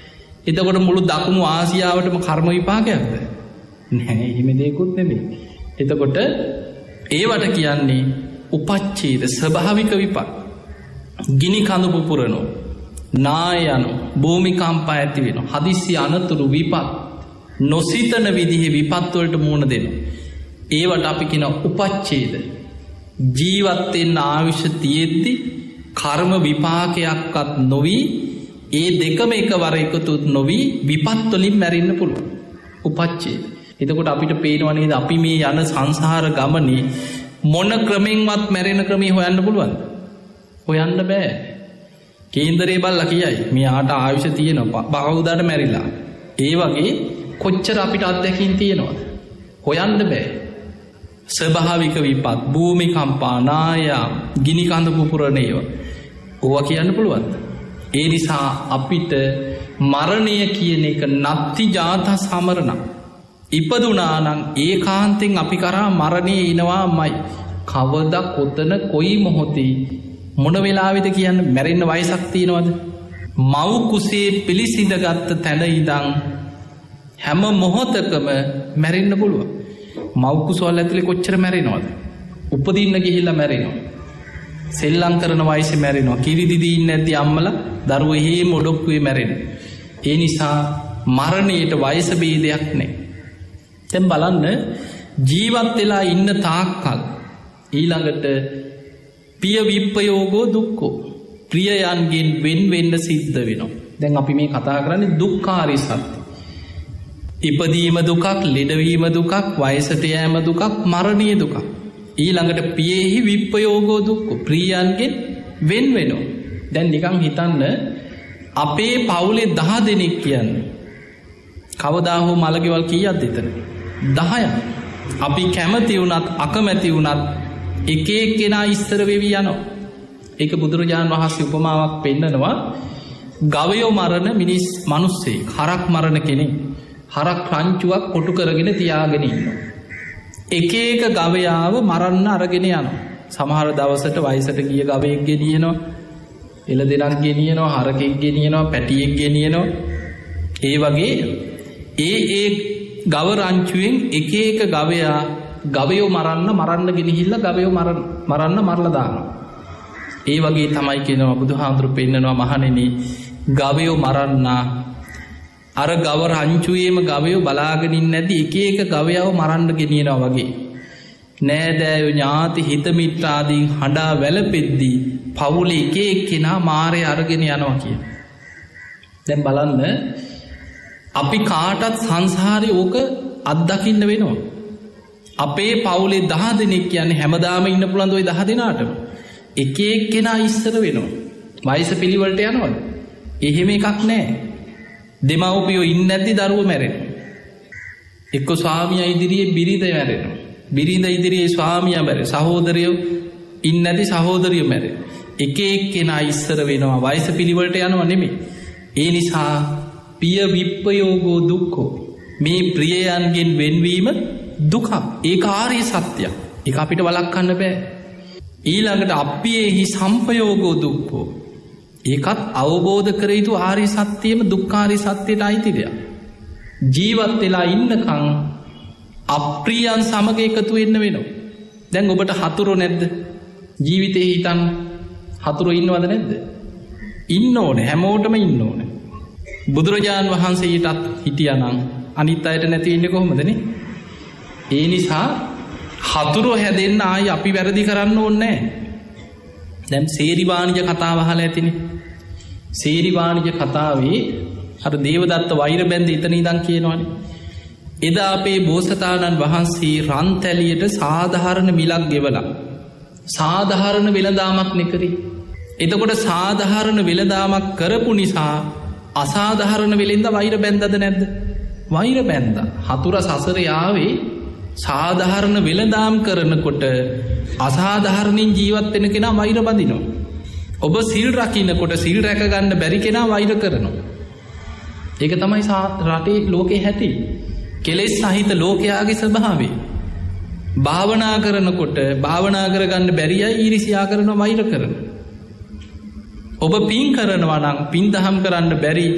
එතකොට මුළු දකුණු ආසියාවටම කර්ම විපාකයක්ද? නැහැ, එහෙම දෙයක්වත් නෙමෙයි. එතකොට ඒවට කියන්නේ උපච්ඡේද ස්වභාවික විපාක. ගිනි කඳු පුපුරනෝ, නාය යනෝ, භූමිකම්පා ඇති වෙනවා, හදිස්සි අනතුරු විපත්, නොසිතන විදිහේ විපත් වලට මුහුණ දෙනවා. ඒවට අපි කියන උපච්ඡේද. ජීවත් වෙන්න ආයුෂ තියෙද්දි කර්ම විපාකයක්වත් නොවි, ඒ දෙකම එකවර එකතු නොවි විපත් වලින් මැරෙන්න පුළුවන්. උපච්ඡේද. එතකොට අපිට පේනවා නේද අපි මේ යන සංසාර ගමනේ මොන ක්‍රමෙන්වත් මැරෙන ක්‍රමේ හොයන්න පුළුවන්ද? හොයන්න බෑ. කේන්දරේ බල්ලා කියයි මෙයාට ආයුෂ තියෙනවා බහුදාට මැරිලා. ඒ වගේ කොච්චර අපිට අත්දැකීම් තියෙනවද? හොයන්න බෑ. ස්වභාවික විපත්, භූමිකම්පා, නායම්, ගිනි කඳු පුපුරන ඒවා ඕවා කියන්න පුළුවන්ද? ඒ නිසා අපිට මරණය කියන එක නත්ති ජාත සමරණ. ඉපදුනා නම් ඒකාන්තෙන් අපි කරා මරණය එනවාමයි. කවදා කොතන කොයි මොහොතේ මොන වෙලාවෙද කියන්න මැරෙන්න වයසක් තියෙනවද? මව් කුසේ පිළිසිඳගත් තැන ඉඳන් හැම මොහොතකම මැරෙන්න පුළුවන්. මව් කුසවල ඇතුලේ කොච්චර මැරෙනවද? උපදින්න ගිහිල්ලා මැරෙනවා. සෙල්ලම් කරන වයසේ මැරෙනවා. කිරිදිදී ඉන්නේ නැති අම්මලා දරුවෝ එහෙම ඔඩොක්කුවේ මැරෙනවා. ඒ නිසා මරණයට වයස ભેදයක් නැහැ. දැන් බලන්න ජීවත් වෙලා ඉන්න තාක්කල් ඊළඟට පිය විප්පයෝගෝ දුක්ඛෝ, ප්‍රියයන්ගෙන් වෙන් වෙන්න සිද්ධ වෙනවා. දැන් අපි මේ කතා කරන්නේ දුක්ඛාරී සත්‍ය. ඉපදීම දුකක්, ලෙඩවීම දුකක්, වයසට යෑම දුකක්, මරණීය දුකක්. ඊළඟට පියෙහි විප්පයෝගෝ දුක්ඛෝ, ප්‍රියයන්ගෙන් වෙන් වෙනවා. දැන් නිකන් හිතන්න අපේ පවුලේ 10 දෙනෙක් කියන්නේ කවදා හෝ මලකෙවල් කීයක්ද එතන? 10ක්. අපි කැමති වුණත් අකමැති වුණත් එක එක්කෙනා ඉස්තර වෙවි යනවා. ඒක බුදුරජාණන් වහන්සේ උපමාවක් පෙන්නනවා. ගවයෝ මරණ මිනිස්සෙක්, හරක් මරණ කෙනෙක් හරක් රංචුවක් කොටු කරගෙන තියාගෙන ඉන්නවා. එක එක ගවයාව මරන්න අරගෙන යනවා. සමහර දවසට වයසට ගිය ගවයෙක් ගෙනියනවා, එළදෙනක් ගෙනියනවා, හරකෙක් ගෙනියනවා, පැටියෙක් ගෙනියනවා. ඒ වගේ ඒ ගව රංචුවෙන් එක එක ගවයෝ මරන්න ගෙනහිල්ලා ගවයෝ මරන්න මරලා දානවා. ඒ වගේ තමයි කියනවා බුදුහාමුදුරු පෙන්නනවා මහණෙනි, ගවයෝ මරන්නා අර ගව රංචුවේම ගවයෝ බලාගෙන ඉන්නේ නැති එක එක ගවයව මරන්න ගෙනියනවා වගේ. නෑදෑයෝ ඥාති හිත මිත්‍රාදීන් හඬා වැළපෙද්දී පවුලේ එක එක්කෙනා මාරේ අරගෙන යනවා කියන. දැන් බලන්න අපි කාටත් සංසාරේ ඕක අත්දකින්න වෙනවා. අපේ පවුලේ 10 දෙනෙක් කියන්නේ හැමදාම ඉන්න පුළුවන් ওই 10 දෙනාටම. එක එක්කෙනා ඉස්සර වෙනවා. වයස පිළිවෙලට යනවද? එහෙම එකක් නැහැ. දෙමව්පියෝ ඉන්නේ නැති දරුවෝ මැරෙනවා. එක්ක ස්වාමියා ඉදිරියේ බිරිඳ මැරෙනවා. බිරිඳ ඉදිරියේ ස්වාමියා මැරෙනවා. සහෝදරයෝ ඉන්නේ නැති සහෝදරියෝ මැරෙනවා. එක එක්කෙනා ඉස්සර වෙනවා. වයස පිළිවෙලට යනව නෙමෙයි. ඒ නිසා පිය විප්පයෝගෝ දුක්ඛෝ, මේ ප්‍රියයන්ගෙන් වෙන්වීම දුකක්. ඒක ආර්ය සත්‍යයක්. ඒක අපිට වළක්වන්න බෑ. ඊළඟට අප්පියේහි සම්පයෝගෝ දුක්ඛෝ, ඒකත් අවබෝධ කර යුතු ආර්ය සත්‍යයේම දුක්ඛාරී සත්‍යයට අයිති දෙයක්. ජීවත් වෙලා ඉන්නකම් අප්‍රියයන් සමග එකතු වෙන්න වෙනවා. දැන් ඔබට හතුරු නැද්ද? ජීවිතේ හිතන්න හතුරු ඉන්නවද නැද්ද? ඉන්න ඕනේ, හැමෝටම ඉන්න ඕනේ. බුදුරජාන් වහන්සේටත් හිටියානම් අනිත් අයට නැති වෙන්නේ කොහොමදනේ? ඒ නිසා හතුරු හැදෙන්න ආයි අපි වැරදි කරන්න ඕනේ නැහැ. දැන් සේරි වාණිජ කතාව අහලා ඇතිනේ. සේරි වාණිජ කතාවේ අර දේවදත්ත වෛර බැඳ එතන ඉඳන් කියනවනේ. එදා අපේ බෝසතාණන් වහන්සේ රන්තැලියට සාධාරණ මිලක් ගෙවලා සාධාරණ වෙළඳාමක් නෙකරේ. එතකොට සාධාරණ වෙළඳාමක් කරපු නිසා අසාධාරණ වෙලෙන්ද වෛර බැඳද නැද්ද? වෛර බැඳා. හතුර සසරේ ආවේ සාධාරණ වෙළඳාම් කරනකොට අසාධාරණින් ජීවත් වෙන කෙනා වෛර බඳිනවා. ඔබ සිල් රකින්නකොට සිල් රැක ගන්න බැරි කෙනා වෛර කරනවා. ඒක තමයි රටේ ලෝකේ හැටි. කෙලෙස් සහිත ලෝකයාගේ ස්වභාවය. භාවනා කරනකොට භාවනා කරගන්න බැරි අය ඊර්ෂ්‍යා කරනවා, වෛර කරනවා. ඔබ පින් කරනවා නම් පින් දහම් කරන්න බැරි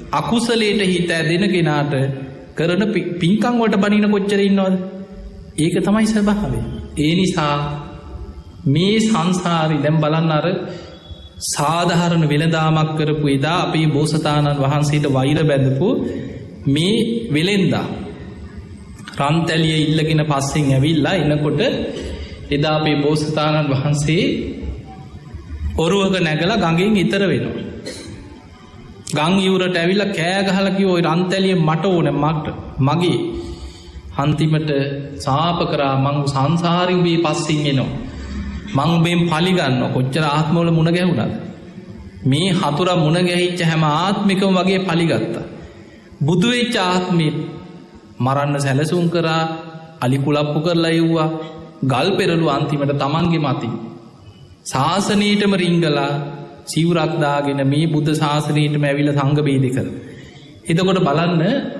අකුසලයට හිත ඇදෙන කෙනාට කරන පින්කම් වලට බනින කොච්චර ඉන්නවද? ඒක තමයි ස්වභාවය. ඒ නිසා මේ සංසාරي දැන් බලන්න අර සාධාරණ වෙළඳාමක් කරපු එදා අපේ බෝසතාණන් වහන්සේට වෛර බැඳපු මේ වෙලෙන්දා රන්තැලිය ඉල්ලගෙන පස්සෙන් ඇවිල්ලා එනකොට එදා අපේ බෝසතාණන් වහන්සේ ඔරුවක නැගලා ගඟෙන් ඈතර වෙනවා. ගං ඉවුරට ඇවිල්ලා කෑ ගහලා කිව්වා ඔය රන්තැලිය මට ඕනේ මගේ. අන්තිමට සාප කරා මං සංසාරේ උඹේ පස්සෙන් එනවා. මං උඹෙන් පලි ගන්නවා. කොච්චර ආත්මවල මුණ ගැහුණාද? මේ හතුරා මුණ ගැහිච්ච හැම ආත්මිකම වගේ පලි ගත්තා. බුදු වෙච්ච ආත්මේ මරන්න සැලසුම් කරා, අලි කුලප්පු කරලා යුවා, ගල් පෙරළු අන්තිමට තමන්ගේ මතින් ශාසනීයටම රිංගලා සිවුරක් දාගෙන මේ බුද්ධ ශාසනයටම ඇවිල්ලා සංඝ බේදේ කර. එතකොට බලන්න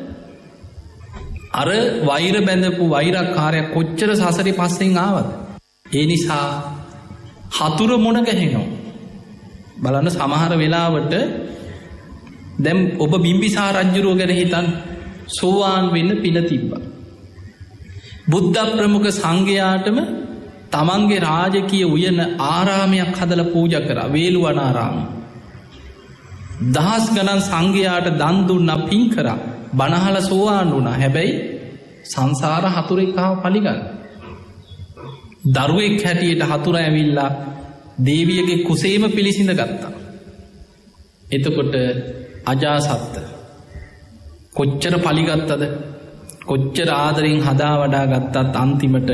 අර වෛර බැඳපු වෛරක්කාරයා කොච්චර සසරේ පස්සෙන් ආවද? ඒ නිසා හතුර මුණ ගැහෙනවා. බලන්න සමහර වෙලාවට දැන් ඔබ බිම්බිසාර රජුරෝ ගැන හිතන්න. සෝවාන් වෙන්න පින තිබ්බා. බුද්ධ ප්‍රමුඛ සංඝයාටම තමන්ගේ රාජකීය උයන ආරාමයක් හදලා පූජා කරා, වේළුවනාරාමය. දහස් ගණන් සංඝයාට දන් දුන්නා, පින් කරා, බණහල සෝවාන් වුණා. හැබැයි සංසාර හතුරෙක් ආව පලිගන්න. දරුවෙක් හැටියට හතුර ඇවිල්ලා දේවියගේ කුසේම පිළිසිඳ ගත්තා. එතකොට අජාසත්ත කොච්චර පලිගත්තද? කොච්චර ආදරෙන් හදා වඩා ගත්තත් අන්තිමට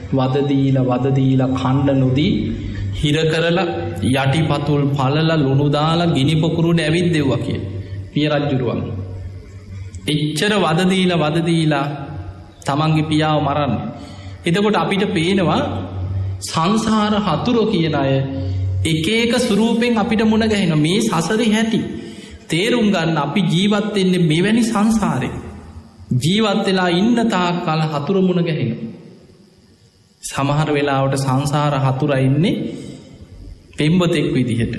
වදදීලා කණ්ඩ නොදී හිර කරලා යටිපතුල් පලලා ලුණු දාලා ගිනි පොකුරුට ඇවිද්දෙව්වා කිය පිය රජුරුවන්. එච්චර වදදීලා තමන්ගේ පියාව මරන්නේ. එතකොට අපිට පේනවා සංසාර හතුරෝ කියන අය එක එක ස්වරූපෙන් අපිට මුණ ගැහෙනවා. මේ සසරේ හැටි තේරුම් ගන්න අපි ජීවත් වෙන්නේ මෙවැනි සංසාරේ. ජීවත් වෙලා ඉන්න තාක් කල් හතුරු මුණ ගැහෙනවා. සමහර වෙලාවට සංසාර හතුරා ඉන්නේ පෙම්වතෙක් විදිහට,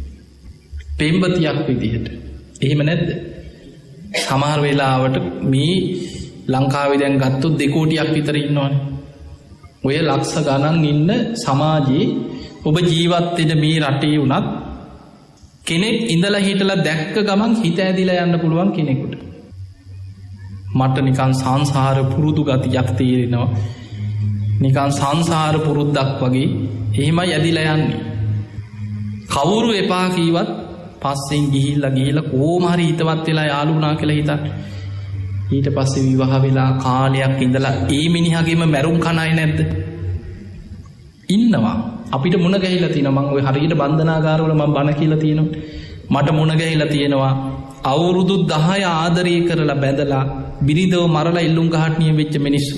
පෙම්වතියක් විදිහට. එහෙම නැද්ද? සමහර වෙලාවට මේ ලංකාවේ දැන් ගත්තොත් 2 කෝටියක් විතර ඉන්නවනේ. ඔය ලක්ෂ ගණන් ඉන්න සමාජයේ ඔබ ජීවත් වෙන මේ රටේ වුණත් කෙනෙක් ඉඳලා හිටලා දැක්ක ගමන් හිත ඇදිලා යන්න පුළුවන් කෙනෙකුට මට නිකන් සංසාර පුරුදු ගතියක් තේරෙනවා. නිකන් සංසාර පුරුද්දක් වගේ එහෙමයි ඇදිලා යන්නේ. කවුරු එපා කීවත් පස්සෙන් ගිහිල්ලා කොහොම හරි හිතවත් වෙලා යාළු වුණා කියලා හිතන්න. ඊට පස්සේ විවාහ වෙලා කාලයක් ඉඳලා ඒ මිනිහාගේම මැරුම් කන අය නැද්ද? ඉන්නවා. අපිට මුණ ගැහිලා තියෙනවා. මම ওই හරියට බන්ධනාගාරවල මම බණ කියලා තියෙනවා. මට මුණ ගැහිලා තියෙනවා. අවුරුදු 10 ආදරය කරලා බැඳලා බිරිඳව මරලා ඉල්ලුම් ගහට නියම වෙච්ච මිනිස්සු.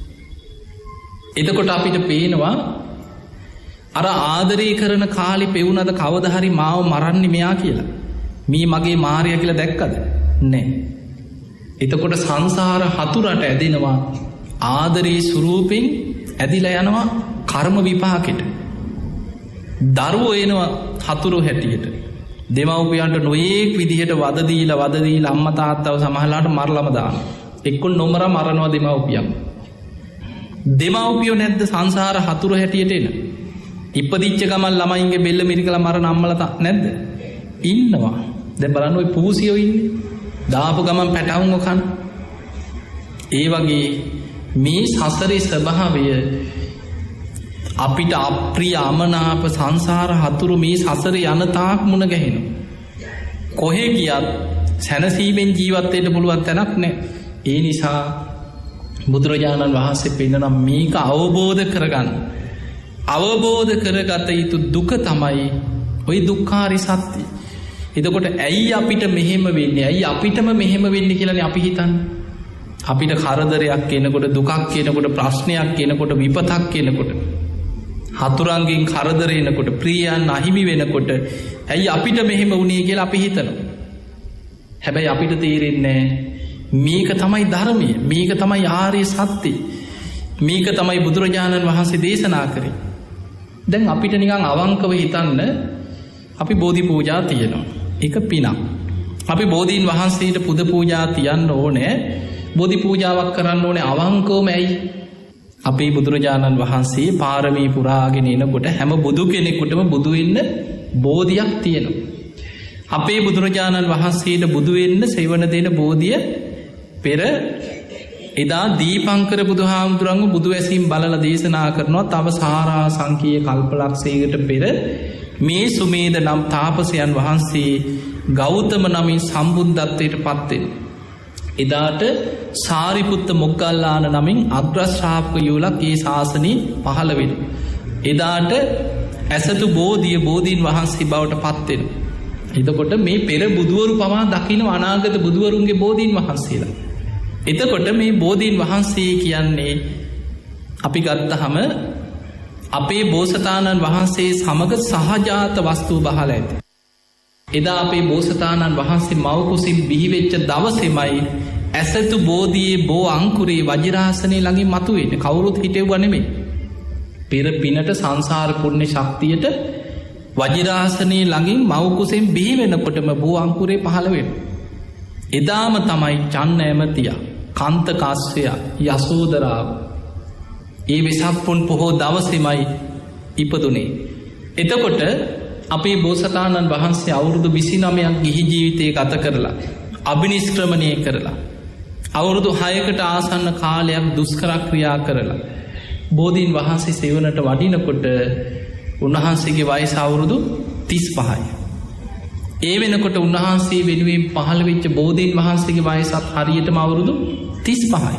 එතකොට අපිට පේනවා අර ආදරය කරන කාලේ පෙවුනද කවදා හරි මාව මරන්නේ මෙයා කියලා. මේ මගේ මාර්යා කියලා දැක්කද? නැහැ. එතකොට සංසාර හතුරට ඇදෙනවා ආදරේ ස්වරූපෙන් ඇදිලා යනවා කර්ම විපාකෙට. දරුවෝ එනවා හතුරු හැටියට. දෙමව්පියන්ට නොයේක් විදිහට වද දීලා අම්මා තාත්තව සමහරලාට මරලම දානවා. එක්ක නොමර මරනවා දෙමව්පියන්. දෙමව්පියෝ නැද්ද සංසාර හතුරු හැටියට එන? ඉපදිච්ච ගමන් ළමයින්ගේ බෙල්ල මිරිකලා මරන අම්මලා නැද්ද? ඉන්නවා. දැන් බලන්න ওই පූසියෝ ඉන්නේ. දාපු ගමන් පැටවුන්ව කන. ඒ වගේ මේ සසරේ ස්වභාවය අපිට අප්‍රිය අමනාප සංසාර හතුරු මේ සසරේ යන තාක් මුණ ගැහෙනවා. කොහේ ගියත් සැනසීමෙන් ජීවත් වෙන්න පුළුවන් තැනක් නැහැ. ඒ නිසා බුදුරජාණන් වහන්සේ පෙන්නන මේක අවබෝධ කරගන්න. අවබෝධ කරගත යුතු දුක තමයි ওই දුක්ඛාරි සත්‍ය. එතකොට ඇයි අපිට මෙහෙම වෙන්නේ? ඇයි අපිටම මෙහෙම වෙන්නේ කියලානේ අපි හිතන්නේ. අපිට කරදරයක් එනකොට, දුකක් එනකොට, ප්‍රශ්නයක් එනකොට, විපතක් එනකොට, හතුරන්ගෙන් කරදර එනකොට, ප්‍රියයන් අහිමි වෙනකොට ඇයි අපිට මෙහෙම වුණේ කියලා අපි හිතනවා. හැබැයි අපිට තේරෙන්නේ මේක තමයි ධර්මය, මේක තමයි ආර්ය සත්‍ය, මේක තමයි බුදුරජාණන් වහන්සේ දේශනා කරේ. දැන් අපිට නිකන් අවංකව හිතන්න අපි බෝධි පූජා තියෙනවා. ඒක පිනක්. අපි බෝධීන් වහන්සේට පුද පූජා තියන්න ඕනේ බෝධි පූජාවක් කරන්න ඕනේ අවංකවම ඇයි අපේ බුදුරජාණන් වහන්සේ පාරමී පුරාගෙන එනකොට හැම බුදු කෙනෙකුටම බුදු වෙන්න බෝධියක් තියෙනවා. අපේ බුදුරජාණන් වහන්සේට බුදු වෙන්න සෙවණ දෙන බෝධිය පෙර එදා දීපංකර බුදුහාමුදුරන්ව බුදු වැසීම් බලලා දේශනා කරනවා. තව සාරා සංකීය කල්පලක්ෂයකට පෙර මේ සුමේද නම් තාපසයන් වහන්සේ ගෞතම නමින් සම්බුද්ධත්වයට පත් වෙනවා. එදාට සාරිපුත්ත මොග්ගල්ලාන නමින් අග්‍රශ්‍රාවක යුවලක් ඒ ශාසනයේ පහළ වෙනවා. එදාට ඇසතු බෝධිය බෝධීන් වහන්සේ බවට පත් වෙනවා. එතකොට මේ පෙර බුදුවරු පවා දකින්න අනාගත බුදුවරුන්ගේ බෝධීන් වහන්සේලා. එතකොට මේ බෝධීන් වහන්සේ කියන්නේ අපි ගත්තහම අපේ බෝසතාණන් වහන්සේ සමග සහජාත වස්තුව බහලා ඇති. එදා අපේ බෝසතාණන් වහන්සේ මව්කුසින් බිහිවෙච්ච දවසෙමයි ඇසතු බෝධියේ බෝ අංකුරේ වජිරාසනය ළඟින් මතුවෙන්නේ. කවුරුත් හිටෙව්වා නෙමෙයි. පෙර පිනට සංසාර පුණ්‍ය ශක්තියට වජිරාසනයේ ළඟින් මව්කුසෙන් බිහි වෙනකොටම බෝ අංකුරේ පහළ වෙනවා. එදාම තමයි චන්න ඇමතියා, කන්ත කාශ්‍යපයා, යසෝදරාව ඒ වෙසක් පුන් පොහෝ දවසෙමයි ඉපදුනේ. එතකොට අපේ බෝසතාණන් වහන්සේ අවුරුදු 29ක් ගිහි ජීවිතය ගත කරලා අභිනිෂ්ක්‍රමණය කරලා අවුරුදු 6කට ආසන්න කාලයක් දුෂ්කර ක්‍රියා කරලා බෝධීන් වහන්සේ සෙවණට වඩිනකොට උන්වහන්සේගේ වයස අවුරුදු 35යි. ඒ වෙනකොට උන්වහන්සේ වෙනුවෙන් පහළ වෙච්ච බෝධීන් වහන්සේගේ වයසත් හරියටම අවුරුදු 35යි.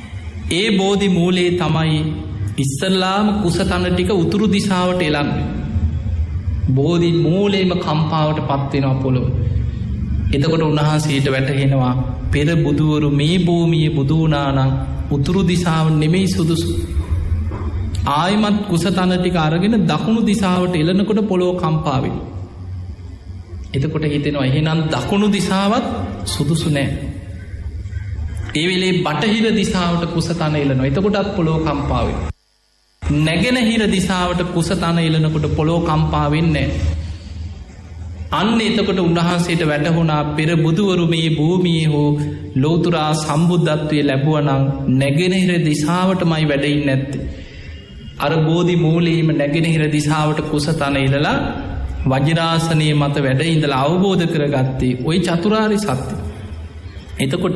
ඒ බෝධි මූලයේ තමයි ඉස්සල්ලාම කුසතන ටික උතුරු දිශාවට එළන්නේ. බෝධි මූලයේම කම්පාවට පත් වෙනවා පොළොව. එතකොට උන්වහන්සේට වැටහෙනවා පෙර බුදුවරු මේ භූමියේ බුදු වුණා නම් උතුරු දිශාව නෙමෙයි සුදුසු. ආයමත් කුසතන ටික අරගෙන දකුණු දිශාවට එළනකොට පොළොව කම්පා වෙනවා. එතකොට හිතෙනවා එහෙනම් දකුණු දිශාවත් සුදුසු නෑ. ඒ වෙලේ බටහිර දිශාවට කුසතන එළනවා. එතකොටත් පොළොව කම්පා වෙනවා. නැගෙනහිර දිශාවට කුසතන එළනකොට පොළොව කම්පා වෙන්නේ නෑ. අන්න එතකොට උන්වහන්සේට වැටහුණා පෙර බුදුවරු මේ භූමියේ හෝ ලෝතුරා සම්බුද්ධත්වයේ ලැබුවා නම් නැගෙනහිර දිශාවටමයි වැඩ ඉන්නේ නැත්තේ. අර බෝධි මූලයේම නැගෙනහිර දිශාවට කුසතන එළලා වජිරාසනයේ මත වැඩ ඉඳලා අවබෝධ කරගත්තේ ওই චතුරාර්ය සත්‍ය. එතකොට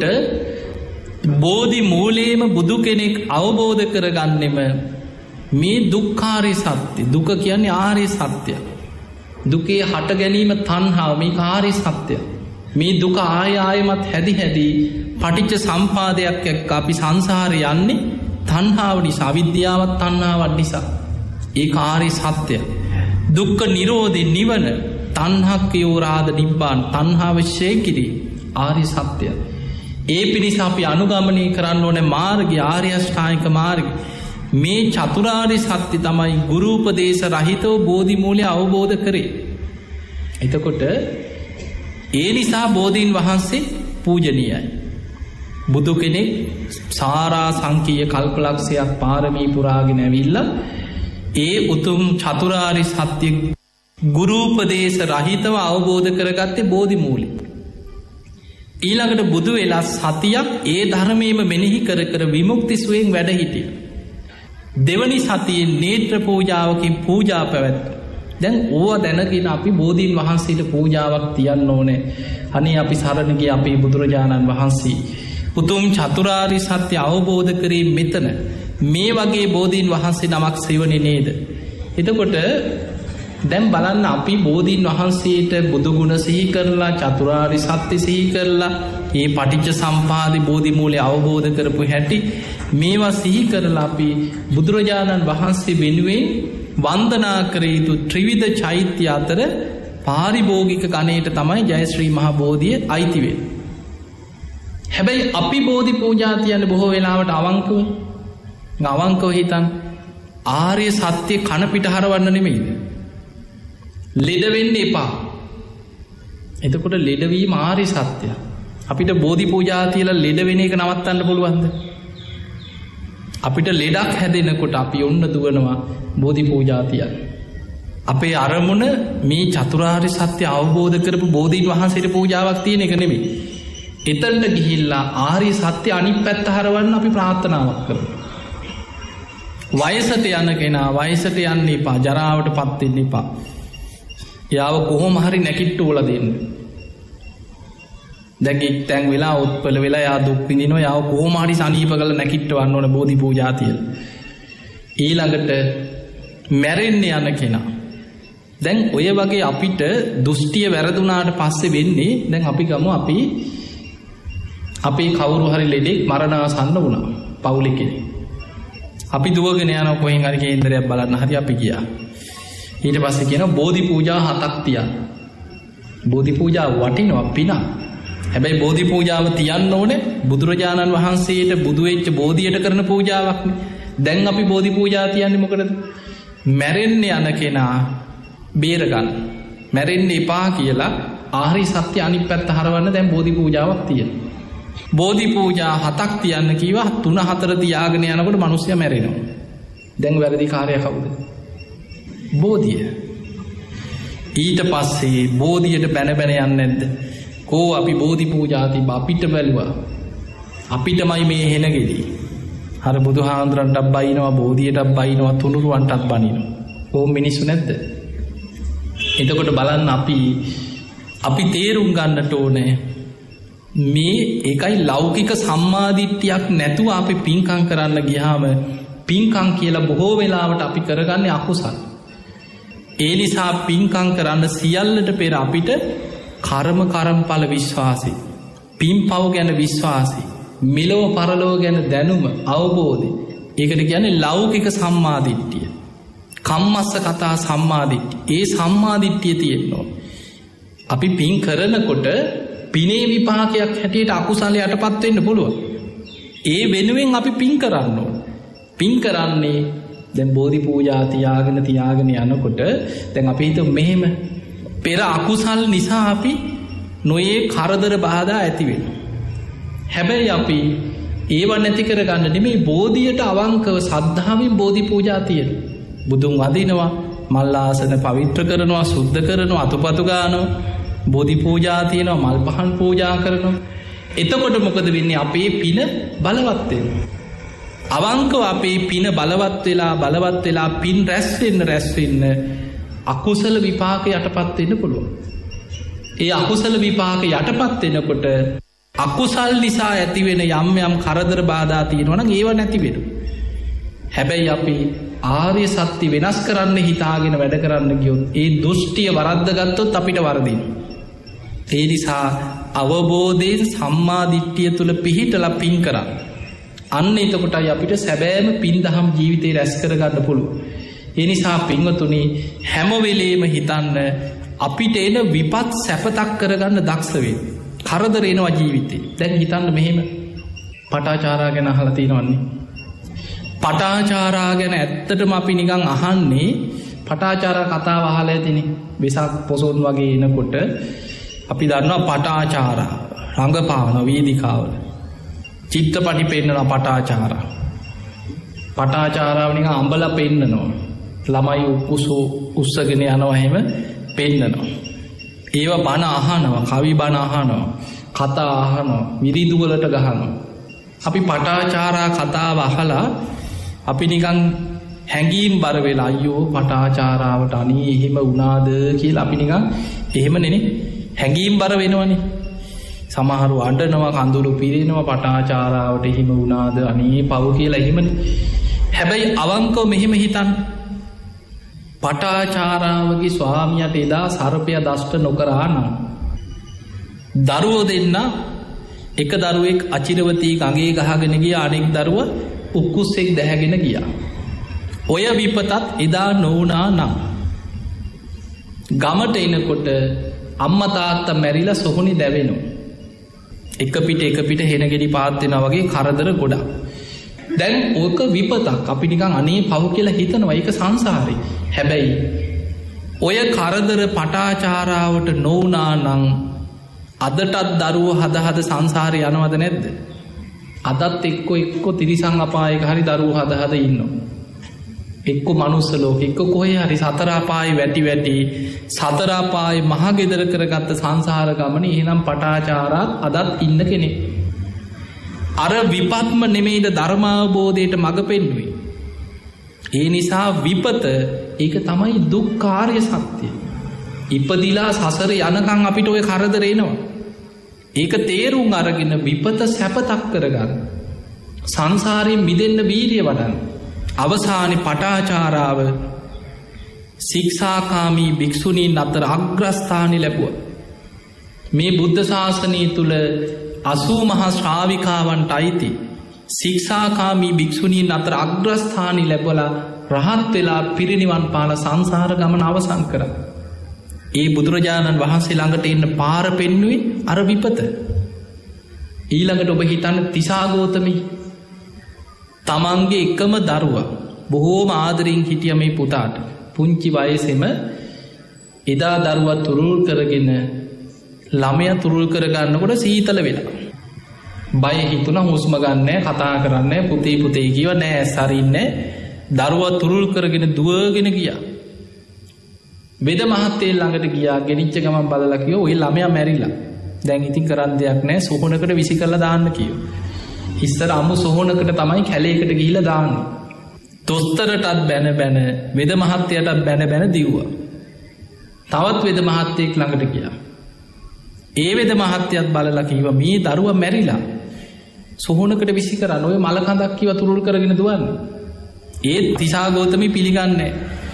බෝධි මූලයේම බුදු කෙනෙක් අවබෝධ කරගන්නෙම මේ දුක්ඛාරය සත්‍ය. දුක කියන්නේ ආර්ය සත්‍යය. දුකේ හට ගැනීම තණ්හාව මේ ආර්ය සත්‍යය. මේ දුක ආයමත් හැදි හැදි පටිච්ච සම්පාදයක් එක්ක අපි සංසාරේ යන්නේ තණ්හාව නිසා, අවිද්‍යාවත් තණ්හාවත් නිසා. ඒක ආර්ය සත්‍යය. දුක්ඛ නිරෝධේ නිවන තණ්හක්ඛයෝ රාද නිබ්බාන තණ්හාව ඡේ කිරි ආර්ය සත්‍යය. ඒ පිණිස අපි අනුගමනය කරන්න ඕනේ මාර්ගය ආර්ය අෂ්ටාංගික මාර්ගය. මේ චතුරාර්ය සත්‍ය තමයි ගුරු උපදේශ රහිතව බෝධි මූලය අවබෝධ කරේ. එතකොට ඒ නිසා බෝධීන් වහන්සේ පූජනීයයි. බුදු කෙනෙක් සාරා සංකීය කල්පලක්ෂයක් පාරමී පුරාගෙන ඇවිල්ලා ඒ උතුම් චතුරාර්ය සත්‍ය ගුරු උපදේශ රහිතව අවබෝධ කරගත්තේ බෝධි මූලය. ඊළඟට බුදු වෙලා සතියක් ඒ ධර්මයේම මෙනෙහි කර කර විමුක්ති සුවයෙන් වැඩ හිටියා. දෙවනි සතියේ නේත්‍ර පූජාවකින් පූජා පැවැත්තුවා. දැන් ඕවා දැනගෙන අපි බෝධීන් වහන්සේට පූජාවක් තියන්න ඕනේ. අනේ අපි සරණ ගිය අපේ බුදුරජාණන් වහන්සේ උතුම් චතුරාර්ය සත්‍ය අවබෝධ කරේ මෙතන. මේ වගේ බෝධීන් වහන්සේ නමක් සෙවණේ නේද? එතකොට දැන් බලන්න අපි බෝධීන් වහන්සේට බුදු ගුණ සිහි කරලා චතුරාර්ය සත්‍ය සිහි කරලා මේ පටිච්ච සම්පාදේ බෝධි මූලය අවබෝධ කරපු හැටි මේවා සිහි කරලා අපි බුදුරජාණන් වහන්සේ වෙනුවෙන් වන්දනා කර යුතු ත්‍රිවිධ චෛත්‍ය අතර පාරිභෝගික ගණයට තමයි ජයශ්‍රී මහ බෝධිය අයිති වෙන්නේ. හැබැයි අපි බෝධි පූජා තියන්නේ බොහෝ වෙලාවට අවංකව. අවංකව හිතන් ආර්ය සත්‍ය කන පිට හරවන්න නෙමෙයිද? ලෙඩ වෙන්න එපා. එතකොට ලෙඩවීම ආර්ය සත්‍යය. අපිට බෝධි පූජා තියලා ලෙඩ වෙන එක නවත්තන්න පුළුවන්ද? අපිට ලෙඩක් හැදෙනකොට අපි ඔන්න දුවනවා බෝධි පූජා තියන්න. අපේ අරමුණ මේ චතුරාර්ය සත්‍ය අවබෝධ කරපු බෝධීන් වහන්සේට පූජාවක් තියෙන එක නෙමෙයි. එතනට ගිහිල්ලා ආර්ය සත්‍ය අනිත් පැත්ත හරවන්න අපි ප්‍රාර්ථනාවක් කරමු. වයසට යන කෙනා වයසට යන්න එපා, ජරාවට පත් වෙන්න එපා. යාව කොහොම හරි නැකිට්ටෝලා දෙන්න. දැන් එක්තැන් වෙලා උත්පල වෙලා යා දුක් විඳිනවා, යාව කොහොම හරි සනීප කරලා නැකිටවන්න ඕන බෝධි පූජා තියලා. ඊළඟට මැරෙන්න යන කෙනා, දැන් ඔය වගේ අපිට දුෂ්ටිය වැරදුනාට පස්සේ වෙන්නේ, දැන් අපි ගමු අපේ කවුරු හරි ලෙඩෙක් මරණාසන්න වුණා පවුලේ කෙනෙක්. අපි දුවගෙන යනවා කොහෙන් හරි කේන්දරයක් බලන්න හරි අපි ගියා. ඊට පස්සේ කියනවා බෝධි පූජා 7ක් තියන්න. බෝධි පූජා වටිනවා පින. හැබැයි බෝධි පූජාව තියන්න ඕනේ බුදුරජාණන් වහන්සේට බුදු වෙච්ච බෝධියට කරන පූජාවක්නේ. දැන් අපි බෝධි පූජා තියන්නේ මොකටද? මැරෙන්න යන කෙනා බේරගන්න. මැරෙන්න එපා කියලා ආර්ය සත්‍ය අනිත් පැත්ත හරවන්න දැන් බෝධි පූජාවක් තියෙනවා. බෝධි පූජා 7ක් තියන්න කිව්වා 3-4 තියාගෙන යනකොට මිනිස්සයා මැරෙනවා. දැන් වැරදි කාර්යය කවුද? බෝධිය. ඊට පස්සේ බෝධියට බැන යන්නේ නැද්ද? කෝ අපි බෝධි පූජා තිබ්බ අපිට බැලුවා. අපිටමයි මේ හෙනගෙඩි. අර බුදුහාඳුරන්ටත් බයිනවා, බෝධියටත් බයිනවා, තුනුරුවන්ටත් බනිනවා. කොහොම මිනිස්සු නැද්ද? එතකොට බලන්න අපි තේරුම් ගන්නට ඕනේ මේ ඒකයි ලෞකික සම්මාදිට්ඨියක් නැතුව අපි පින්කම් කරන්න ගියාම පින්කම් කියලා බොහෝ වෙලාවට අපි කරගන්නේ අකුසල්. ඒ නිසා පින්කම් කරන්න සියල්ලට පෙර අපිට කර්මඵල විශ්වාසය, පින්පව් ගැන විශ්වාසය, මෙලොව පරලොව ගැන දැනුම, අවබෝධය. ඒකට කියන්නේ ලෞකික සම්මාදිට්ඨිය. කම්මස්ස කතා සම්මාදිට්ඨිය. ඒ සම්මාදිට්ඨිය තියෙනවා. අපි පින් කරනකොට පිනේ විපාකයක් හැටියට අකුසලයට යටපත් වෙන්න පුළුවන්. ඒ වෙනුවෙන් අපි පින් කරන්න ඕන. පින් කරන්නේ දැන් බෝධි පූජා තියාගෙන යනකොට දැන් අපි හිතමු මෙහෙම පෙර අකුසල් නිසා අපි නොයේ කරදර බාධා ඇති වෙනවා. හැබැයි අපි ඒව නැති කරගන්න නෙමෙයි බෝධියට අවංකව සද්ධාවෙන් බෝධි පූජා තියෙනවා. බුදුන් වදිනවා, මල් ආසන පවිත්‍ර කරනවා, සුද්ධ කරනවා, අතුපතු ගන්නවා, බෝධි පූජා තියෙනවා, මල් පහන් පූජා කරනවා. එතකොට මොකද වෙන්නේ? අපේ පින බලවත් වෙනවා. අවංකව අපේ පින බලවත් වෙලා පින් රැස් වෙන්න අකුසල විපාක යටපත් වෙන්න පුළුවන්. ඒ අකුසල විපාක යටපත් වෙනකොට අකුසල් නිසා ඇති වෙන යම් කරදර බාධා තියෙනවා නම් ඒව නැති වෙනවා. හැබැයි අපි ආර්ය සත්‍ය වෙනස් කරන්න හිතාගෙන වැඩ කරන්න ගියොත් ඒ දෘෂ්ටිය වරද්දගත්තොත් අපිට වරදිනවා. ඒ නිසා අවබෝධයෙන් සම්මාදිට්ඨිය තුල පිහිටලා පින් කරන්න. අන්න එතකොටයි අපිට සැබෑම පින් දහම් ජීවිතේ රැස් කරගන්න පුළුවන්. ඒ නිසා පින්වතුනි හැම වෙලේම හිතන්න අපිට එන විපත් සැපතක් කරගන්න දක්ෂ වෙන්න. කරදර එනවා ජීවිතේ. දැන් හිතන්න මෙහෙම පටාචාරා ගැන අහලා තියෙනවන්නේ. පටාචාරා ගැන ඇත්තටම අපි නිකන් අහන්නේ පටාචාරා කතාව අහලා ඇතිනේ. වෙසක් පොසොන් වගේ එනකොට අපි දන්නවා පටාචාරා රංගපාන වේදිකාවල චිත්‍රපටි පෙන්නනවා. පටාචාරාව නිකන් අඹලා පෙන්නනවා. ළමයි උස්සගෙන යනවා එහෙම පෙන්නනවා. ඒව බණ අහනවා, කවි බණ අහනවා, කතා අහනවා, විරිදු වලට ගහනවා. අපි පටාචාරා කතාව අහලා අපි නිකන් හැඟීම් බර වෙලා අයියෝ පටාචාරාවට අනේ එහෙම වුණාද කියලා අපි නිකන් එහෙම නෙනේ හැඟීම් බර වෙනවනේ. සමහරු අඬනවා, කඳුළු පිරෙනවා, පටාචාරාවට එහෙම වුණාද අනේ පව් කියලා එහෙමනේ. හැබැයි අවංකව මෙහෙම හිතන්න. පටාචාරාවගේ ස්වාමියාට එදා සර්පයා දෂ්ට නොකරා නම් දරුවෝ දෙන්න එක දරුවෙක් අචිරවතී ගඟේ ගහගෙන ගියා, අනෙක් දරුවා උක්කුස්සෙක් දැහැගෙන ගියා. ඔය විපතත් එදා නොවුණා නම් ගමට එනකොට අම්මා තාත්තා මැරිලා සොහොනේ දැවෙනවා. එක පිට හෙනගෙඩි පාත් වෙනවා වගේ කරදර ගොඩක්. දැන් ඕක විපතක්. අපි නිකන් අනේ පව් කියලා හිතනවා. ඒක සංසාරේ. හැබැයි ඔය කරදර පටාචාරාවට නොවුණා නම් අදටත් දරුවෝ හද සංසාරේ යනවද නැද්ද? අදත් එක්ක තිරිසන් අපායක හරි දරුවෝ හද ඉන්නවා. එක්ක මනුස්ස ලෝකෙ එක්ක කොහේ හරි සතර අපායේ වැටි සතර අපායේ මහගෙදර කරගත්ත සංසාර ගමනේ එහෙනම් පටාචාරාත් අදත් ඉන්න කෙනෙක්. අර විපත්ම නෙමෙයිද ධර්මාවබෝධයට මඟ පෙන්වුවේ. ඒ නිසා විපත ඒක තමයි දුක්ඛාරය සත්‍යය. ඉපදිලා සසර යනකම් අපිට ඔය කරදර එනවා. ඒක තේරුම් අරගෙන විපත සැපතක් කරගන්න. සංසාරයෙන් මිදෙන්න වීරිය වඩන්න. අවසානයේ පටාචාරාව ශික්ෂාකාමී භික්ෂුණීන් අතර අග්‍රස්ථානෙ ලැබුවා. මේ බුද්ධ ශාසනය තුල 80 මහා ශ්‍රාවිකාවන්ට අයිති ශික්ෂාකාමී භික්ෂුණීන් අතර අග්‍රස්ථානෙ ලැබලා රහත් වෙලා පිරිනිවන් පාන සංසාර ගමන අවසන් කරා. ඒ බුදුරජාණන් වහන්සේ ළඟට එන්න පාර පෙන්නුවේ අර විපත. ඊළඟට ඔබ හිතන්න තිසාගෝතමී තමන්ගේ එකම දරුවා බොහෝම ආදරෙන් හිටිය මේ පුතාට පුංචි වයසෙම එදා දරුවා තුරුල් කරගෙන ළමයා තුරුල් කරගන්නකොට සීතල වෙලා. බය හිතුණා හුස්ම ගන්නෑ කතා කරන්නේ පුතේ කිව්ව නෑ සරින්නේ දරුවා තුරුල් කරගෙන දුවගෙන ගියා. වෙද මහත්තයෙක් ළඟට ගියා ගෙනිච්ච ගමන් බලලා කිව්වා ඔය ළමයා මැරිලා. දැන් ඉතින් කරන්න දෙයක් නෑ සොහනකට විසි කරලා දාන්න කිව්වා. ඉස්සර අම්මු සොහනකට තමයි කැලේකට ගිහිල්ලා දාන්නේ. දොස්තරටත් බැන වෙද මහත්තයාටත් බැන දිව්වා. තවත් වෙද මහත්තයෙක් ළඟට ගියා. ඒ වෙද මහත්තයත් බලලා කිව්වා මේ දරුවා මැරිලා. සොහනකට විසි කරන්න ඔය මල කඳක් කිව්ව තුරුල් කරගෙන දුවන්නේ. ඒ තිසාගෝතමී පිළිගන්නේ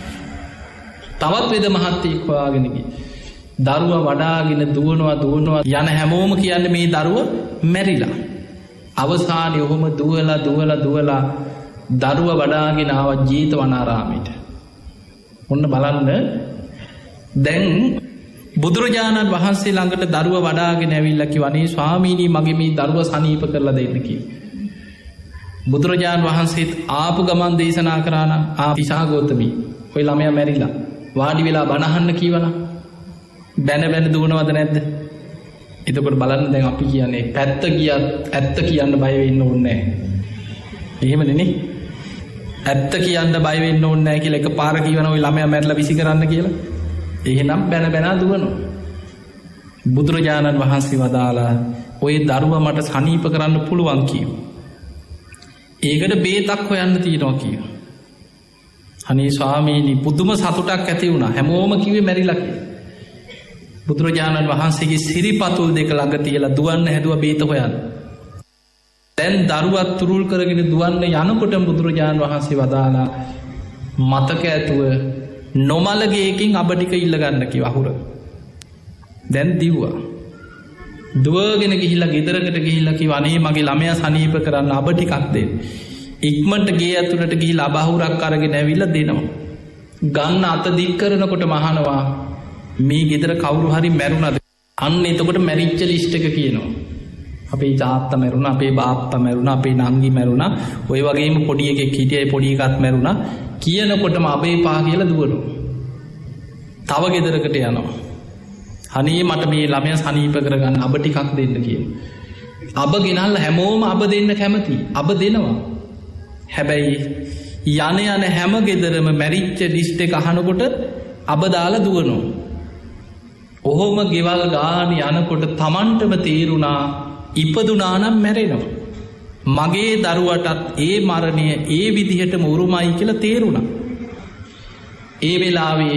තවත් වෙද මහත්තයෙක් හොයාගෙන ගියා. දරුවා වඩාගෙන දුවනවා යන හැමෝම කියන්නේ මේ දරුවා මැරිලා. අවසානයේ ඔහොම දුවලා දරුවා වඩාගෙන ආව ජීතවනාරාමයට. ඔන්න බලන්න දැන් බුදුරජාණන් වහන්සේ ළඟට දරුවා වඩාගෙන ඇවිල්ලා කිව්වනේ ස්වාමීනි මගේ මේ දරුවා සනීප කරලා දෙන්න කියලා. බුදුරජාණන් වහන්සේත් ආපු ගමන් දේශනා කරා නම් තිසාගෝතමී ඔය ළමයා මැරිලා වාඩි වෙලා බණ අහන්න කීවනම් බැන දුවනවද නැද්ද? එතකොට බලන්න දැන් අපි කියන්නේ පැත්ත ගියත් ඇත්ත කියන්න බය වෙන්න ඕනේ නැහැ. එහෙමනේ නේ? ඇත්ත කියන්න බය වෙන්න ඕනේ නැහැ කියලා එකපාර කියවන ওই ළමයා මැරිලා විසි කරන්න කියලා. එහෙනම් බැන දුවනවා. බුදුරජාණන් වහන්සේ වදාලා ඔය දරුවා මට සනීප කරන්න පුළුවන් කිව්වා. ඒකට බේතක් හොයන්න තියෙනවා කිව්වා. අනේ ස්වාමීනි පුදුම සතුටක් ඇති වුණා. හැමෝම කිව්වේ මැරිලා කියලා. බුදුරජාණන් වහන්සේගේ සිරිපතුල් දෙක ළඟ තියලා දුවන්න හැදුවා බේත හොයන්න. දැන් දරුවත් තුරුල් කරගෙන දුවන්න යනකොට බුදුරජාණන් වහන්සේ වදාලා මතක ඇතුව නොමලගේකින් අබ ටික ඉල්ල ගන්න කිව්වා අහුර. දැන් දිව්වා. දුවගෙන ගිහිල්ලා ගෙදරකට ගිහිල්ලා කිව්වා අනේ මගේ ළමයා සනීප කරන්න අබ ටිකක් දෙන්න. ඉක්මනට ගේ ඇතුළට ගිහිල්ලා අබ අහුරක් අරගෙන ඇවිල්ලා දෙනවා. ගන්න අත දික් කරනකොට මහනවා මේ ගෙදර කවුරු හරි මැරුණාද? අන්න එතකොට මැරිච්ච ලිස්ට් එක කියනවා. අපේ තාත්තා මැරුණා, අපේ බාප්පා මැරුණා, අපේ නංගි මැරුණා, ඔය වගේම පොඩි එකෙක් හිටියයි පොඩි එකත් මැරුණා කියනකොටම අපේ පා කියලා දුවනවා. තව ගෙදරකට යනවා. අනේ මට මේ ළමයා සනීප කරගන්න අබ ටිකක් දෙන්න කියලා. අබ ගෙනල්ලා හැමෝම අබ දෙන්න කැමති. අබ දෙනවා. හැබැයි යන හැම ගෙදරම මැරිච්ච ලිස්ට් එක අහනකොට අබ දාලා දුවනවා. ඔහොම ගෙවල් ගාන යනකොට තමන්ටම තේරුණා ඉපදුනා නම් මැරෙනවා. මගේ දරුවටත් ඒ මරණය ඒ විදිහටම උරුමයි කියලා තේරුණා. ඒ වෙලාවේ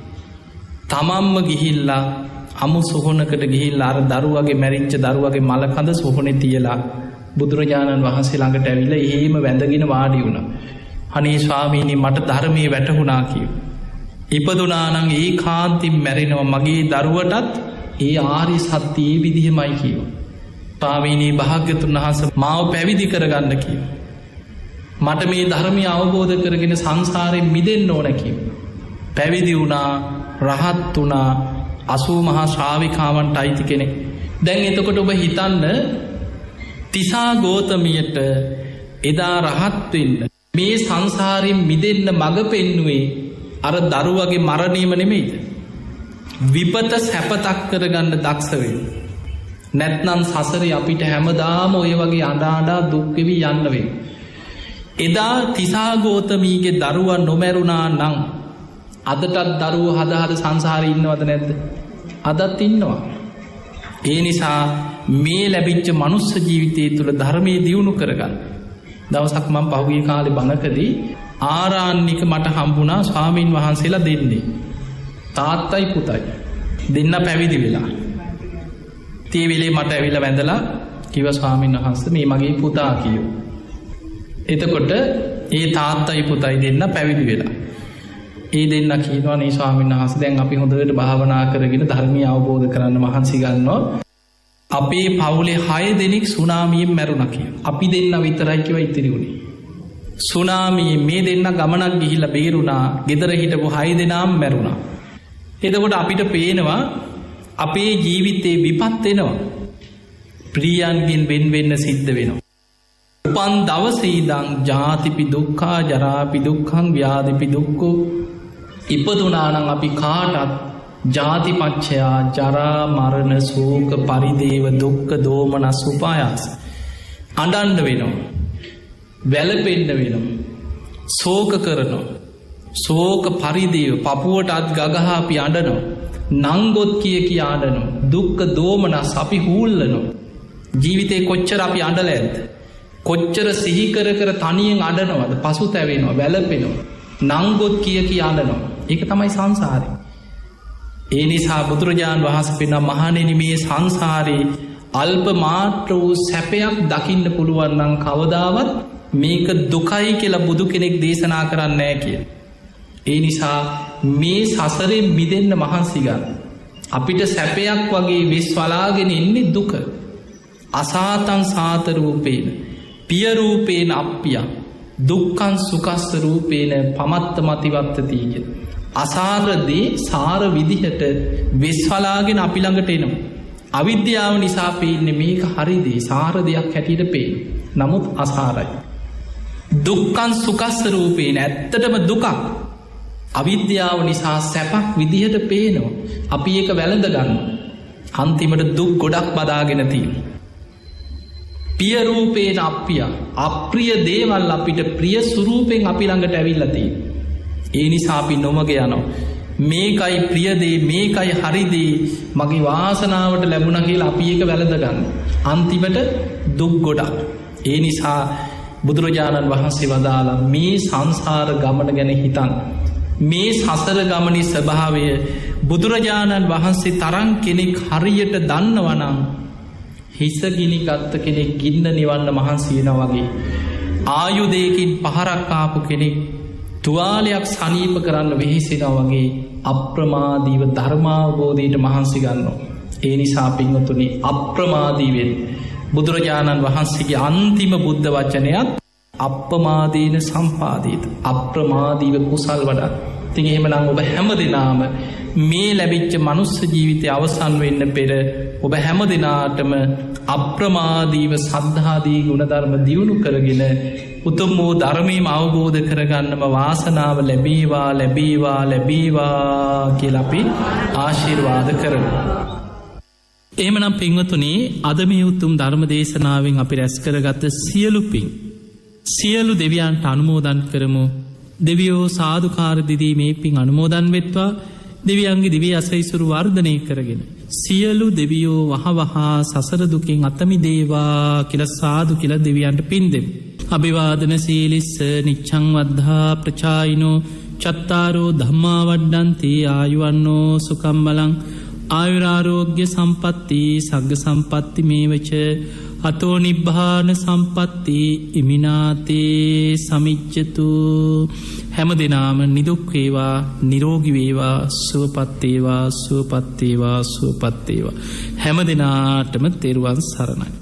තමන්ම ගිහිල්ලා අමු සොහනකට ගිහිල්ලා අර දරුවගේ මැරිච්ච දරුවගේ මල කඳ සොහනේ තියලා බුදුරජාණන් වහන්සේ ළඟට ඇවිල්ලා එහෙම වැඳගෙන වාඩි වුණා. අනේ ස්වාමීනි මට ධර්මයේ වැටහුණා කියලා. ඉපදුනා නම් ඒකාන්තයෙන් මැරෙනවා මගේ දරුවටත් ඒ ආර්ය සත්‍ය ඒ විදිහමයි කියනවා. ස්වාමීනි භාග්‍යතුන් වහන්සේ මාව පැවිදි කරගන්න කියනවා. මට මේ ධර්මය අවබෝධ කරගෙන සංසාරයෙන් මිදෙන්න ඕන කියනවා. පැවිදි වුණා, රහත් වුණා, 80 මහා ශ්‍රාවිකාවන්ට අයිති කෙනෙක්. දැන් එතකොට ඔබ හිතන්න තිසා ගෝතමියට එදා රහත් වෙන්න මේ සංසාරයෙන් මිදෙන්න මඟ පෙන්නුවේ අර දරුවගේ මරණීම නෙමෙයිද? විපත සැපතක් කරගන්න දක්ෂ වෙන්න. නැත්නම් සසරේ අපිට හැමදාම ඔය වගේ අඬා දුක් වෙවි යන්න වෙයි. එදා තිසාගෝතමීගේ දරුවන් නොමැරුණා නං අදටත් දරුව හදහද සංසාර ඉන්නවද නැද්ද? අදත් ඉන්නවා. ඒ නිසා මේ ලැබිච්ච මනුස්ස ජීවිතය තුළ ධර්මය දියුණු කරගන්න. දවසක් මම පහුගිය කාලේ බණකදී ආරාන්නික මට හම්බුණා ස්වාමීන් වහන්සේලා දෙන්නේ. තාත්තයි පුතයි දෙන්න පැවිදි වෙලා. තේ වෙලේ මට ඇවිල්ලා වැඳලා කිව්ව ස්වාමීන් වහන්සේ මේ මගේ පුතා කියෝ. එතකොට ඒ තාත්තයි පුතයි දෙන්න පැවිදි වෙලා. ඒ දෙන්න කියනවා නේ ස්වාමීන් වහන්සේ දැන් අපි හොඳට භාවනා කරගෙන ධර්මය අවබෝධ කරන්න මහන්සි ගන්නවා. අපේ පවුලේ 6 දෙනෙක් සුනාමියෙන් මැරුණා කියලා. අපි දෙන්න විතරයි කියලා ඉතිරි වුණේ. සුනාමියේ මේ දෙන්න ගමනක් ගිහිල්ලා බේරුණා. ගෙදර හිටපු 6 දෙනාම මැරුණා. එතකොට අපිට පේනවා අපේ ජීවිතේ විපත් එනවා. ප්‍රියයන්ගෙන් වෙන් වෙන්න සිද්ධ වෙනවා. උපන් දවසේ ඉඳන් ජාතිපි දුක්ඛා ජරාපි දුක්ඛං ව්‍යාධිපි දුක්ඛෝ ඉපදුනා නම් අපි කාටත් ජාතිපච්චයා ජරා මරණ ශෝක පරිදේව දුක්ඛ දෝමනස් උපායාස අඬන්න වෙනවා. වැළපෙන්න වෙනවා. ශෝක කරනවා. ශෝක පරිදේව පපුවටත් ගගහා අපි අඬනවා. නංගොත් කිය අඬනවා. දුක්ඛ දෝමනස් අපි හූල්ලනවා. ජීවිතේ කොච්චර අපි අඬලා ඇද්ද? කොච්චර සිහි කර කර තනියෙන් අඬනවද? පසුතැවෙනවා, වැළපෙනවා. නංගොත් කිය අඬනවා. ඒක තමයි සංසාරේ. ඒ නිසා බුදුරජාණන් වහන්සේ පෙන්වන මහණෙනි මේ සංසාරේ අල්ප මාත්‍ර වූ සැපයක් දකින්න පුළුවන් නම් කවදාවත් මේක දුකයි කියලා බුදු කෙනෙක් දේශනා කරන්නේ නැහැ කියලා. ඒ නිසා මේ සසරෙන් මිදෙන්න මහන්සි ගන්න. අපිට සැපයක් වගේ වෙස් වලාගෙන ඉන්නේ දුක. අසාතං සාත රූපේන පිය රූපේන අප්පිය දුක්ඛං සුඛස්ස රූපේන පමත්ත මතිවත්තති කිය. අසාරදී සාර විදිහට වෙස් වලාගෙන අපි ළඟට එනවා. අවිද්‍යාව නිසා පේන්නේ මේක හරිදී සාර දෙයක් හැටියට පේන. නමුත් අසාරයි. දුක්ඛං සුඛස්ස රූපේන ඇත්තටම දුකක්. අවිද්‍යාව නිසා සැපක් විදිහට පේනවා. අපි ඒක වැළඳ ගන්නවා. අන්තිමට දුක් ගොඩක් බදාගෙන තියෙනවා. පිය රූපේන අප්පිය අප්‍රිය දේවල් අපිට ප්‍රිය ස්වරූපෙන් අපි ළඟට ඇවිල්ලා තියෙනවා. ඒ නිසා අපි නොමග යනවා. මේකයි ප්‍රිය දේ මේකයි හරි දේ මගේ වාසනාවට ලැබුණා කියලා අපි ඒක වැළඳ ගන්නවා. අන්තිමට දුක් ගොඩක්. ඒ නිසා බුදුරජාණන් වහන්සේ වදාලා මේ සංසාර ගමන ගැන හිතන්න. මේ සසර ගමනේ ස්වභාවය බුදුරජාණන් වහන්සේ තරම් කෙනෙක් හරියට දන්නවනම් හිස ගිනි ගත්ත කෙනෙක් ගින්න නිවන්න මහන්සි වෙනවා වගේ ආයුධයකින් පහරක් ආපු කෙනෙක් තුවාලයක් සනීප කරන්න වෙහෙසෙනවා වගේ අප්‍රමාදීව ධර්මාවබෝධයට මහන්සි ගන්නවා. ඒ නිසා පින්වතුනි අප්‍රමාදී වෙන්න. බුදුරජාණන් වහන්සේගේ අන්තිම බුද්ධ වචනයත් අප්‍රමාදීන සම්පාදීත අප්‍රමාදීව කුසල් වඩා. ඉතින් එහෙමනම් ඔබ හැමදෙනාම මේ ලැබිච්ච මනුස්ස ජීවිතය අවසන් වෙන්න පෙර ඔබ හැමදෙනාටම අප්‍රමාදීව සද්ධාදී ගුණධර්ම දියුණු කරගෙන උතුම් වූ ධර්මයම අවබෝධ කරගන්නම වාසනාව ලැබේවා ලැබේවා ලැබේවා කියලා අපි ආශිර්වාද කරමු. එහෙමනම් පින්වතුනි අද මේ උතුම් ධර්ම දේශනාවෙන් අපි රැස් කරගත් සියලු පින් සියලු දෙවියන්ට අනුමෝදන් කරමු. දෙවියෝ සාදුකාර දිදී මේ පින් අනුමෝදන් වෙත්වා. දෙවියන්ගේ දිව්‍ය අසයිසුරු වර්ධනය කරගෙන සියලු දෙවියෝ වහවහා සසර දුකින් අත මිදේවා කියලා සාදු කියලා දෙවියන්ට පින් දෙමු. අභිවාදන සීලිස්ස නිච්ඡං වද්ධා ප්‍රචායිනෝ චත්තාරෝ ධම්මා වඩ්ඩන්ති ආයුවන්නෝ සුඛං බලං ආයුරාරෝග්‍ය සම්පatti සග්ග සම්පatti මේවච අතෝ නිබ්බාන සම්පatti ඉමිනාතේ සමිච්ඡතු. හැම දිනාම නිදුක් වේවා නිරෝගී වේවා සුවපත් වේවා සුවපත් වේවා සුවපත් වේවා. හැම දිනාටම තෙරුවන් සරණයි.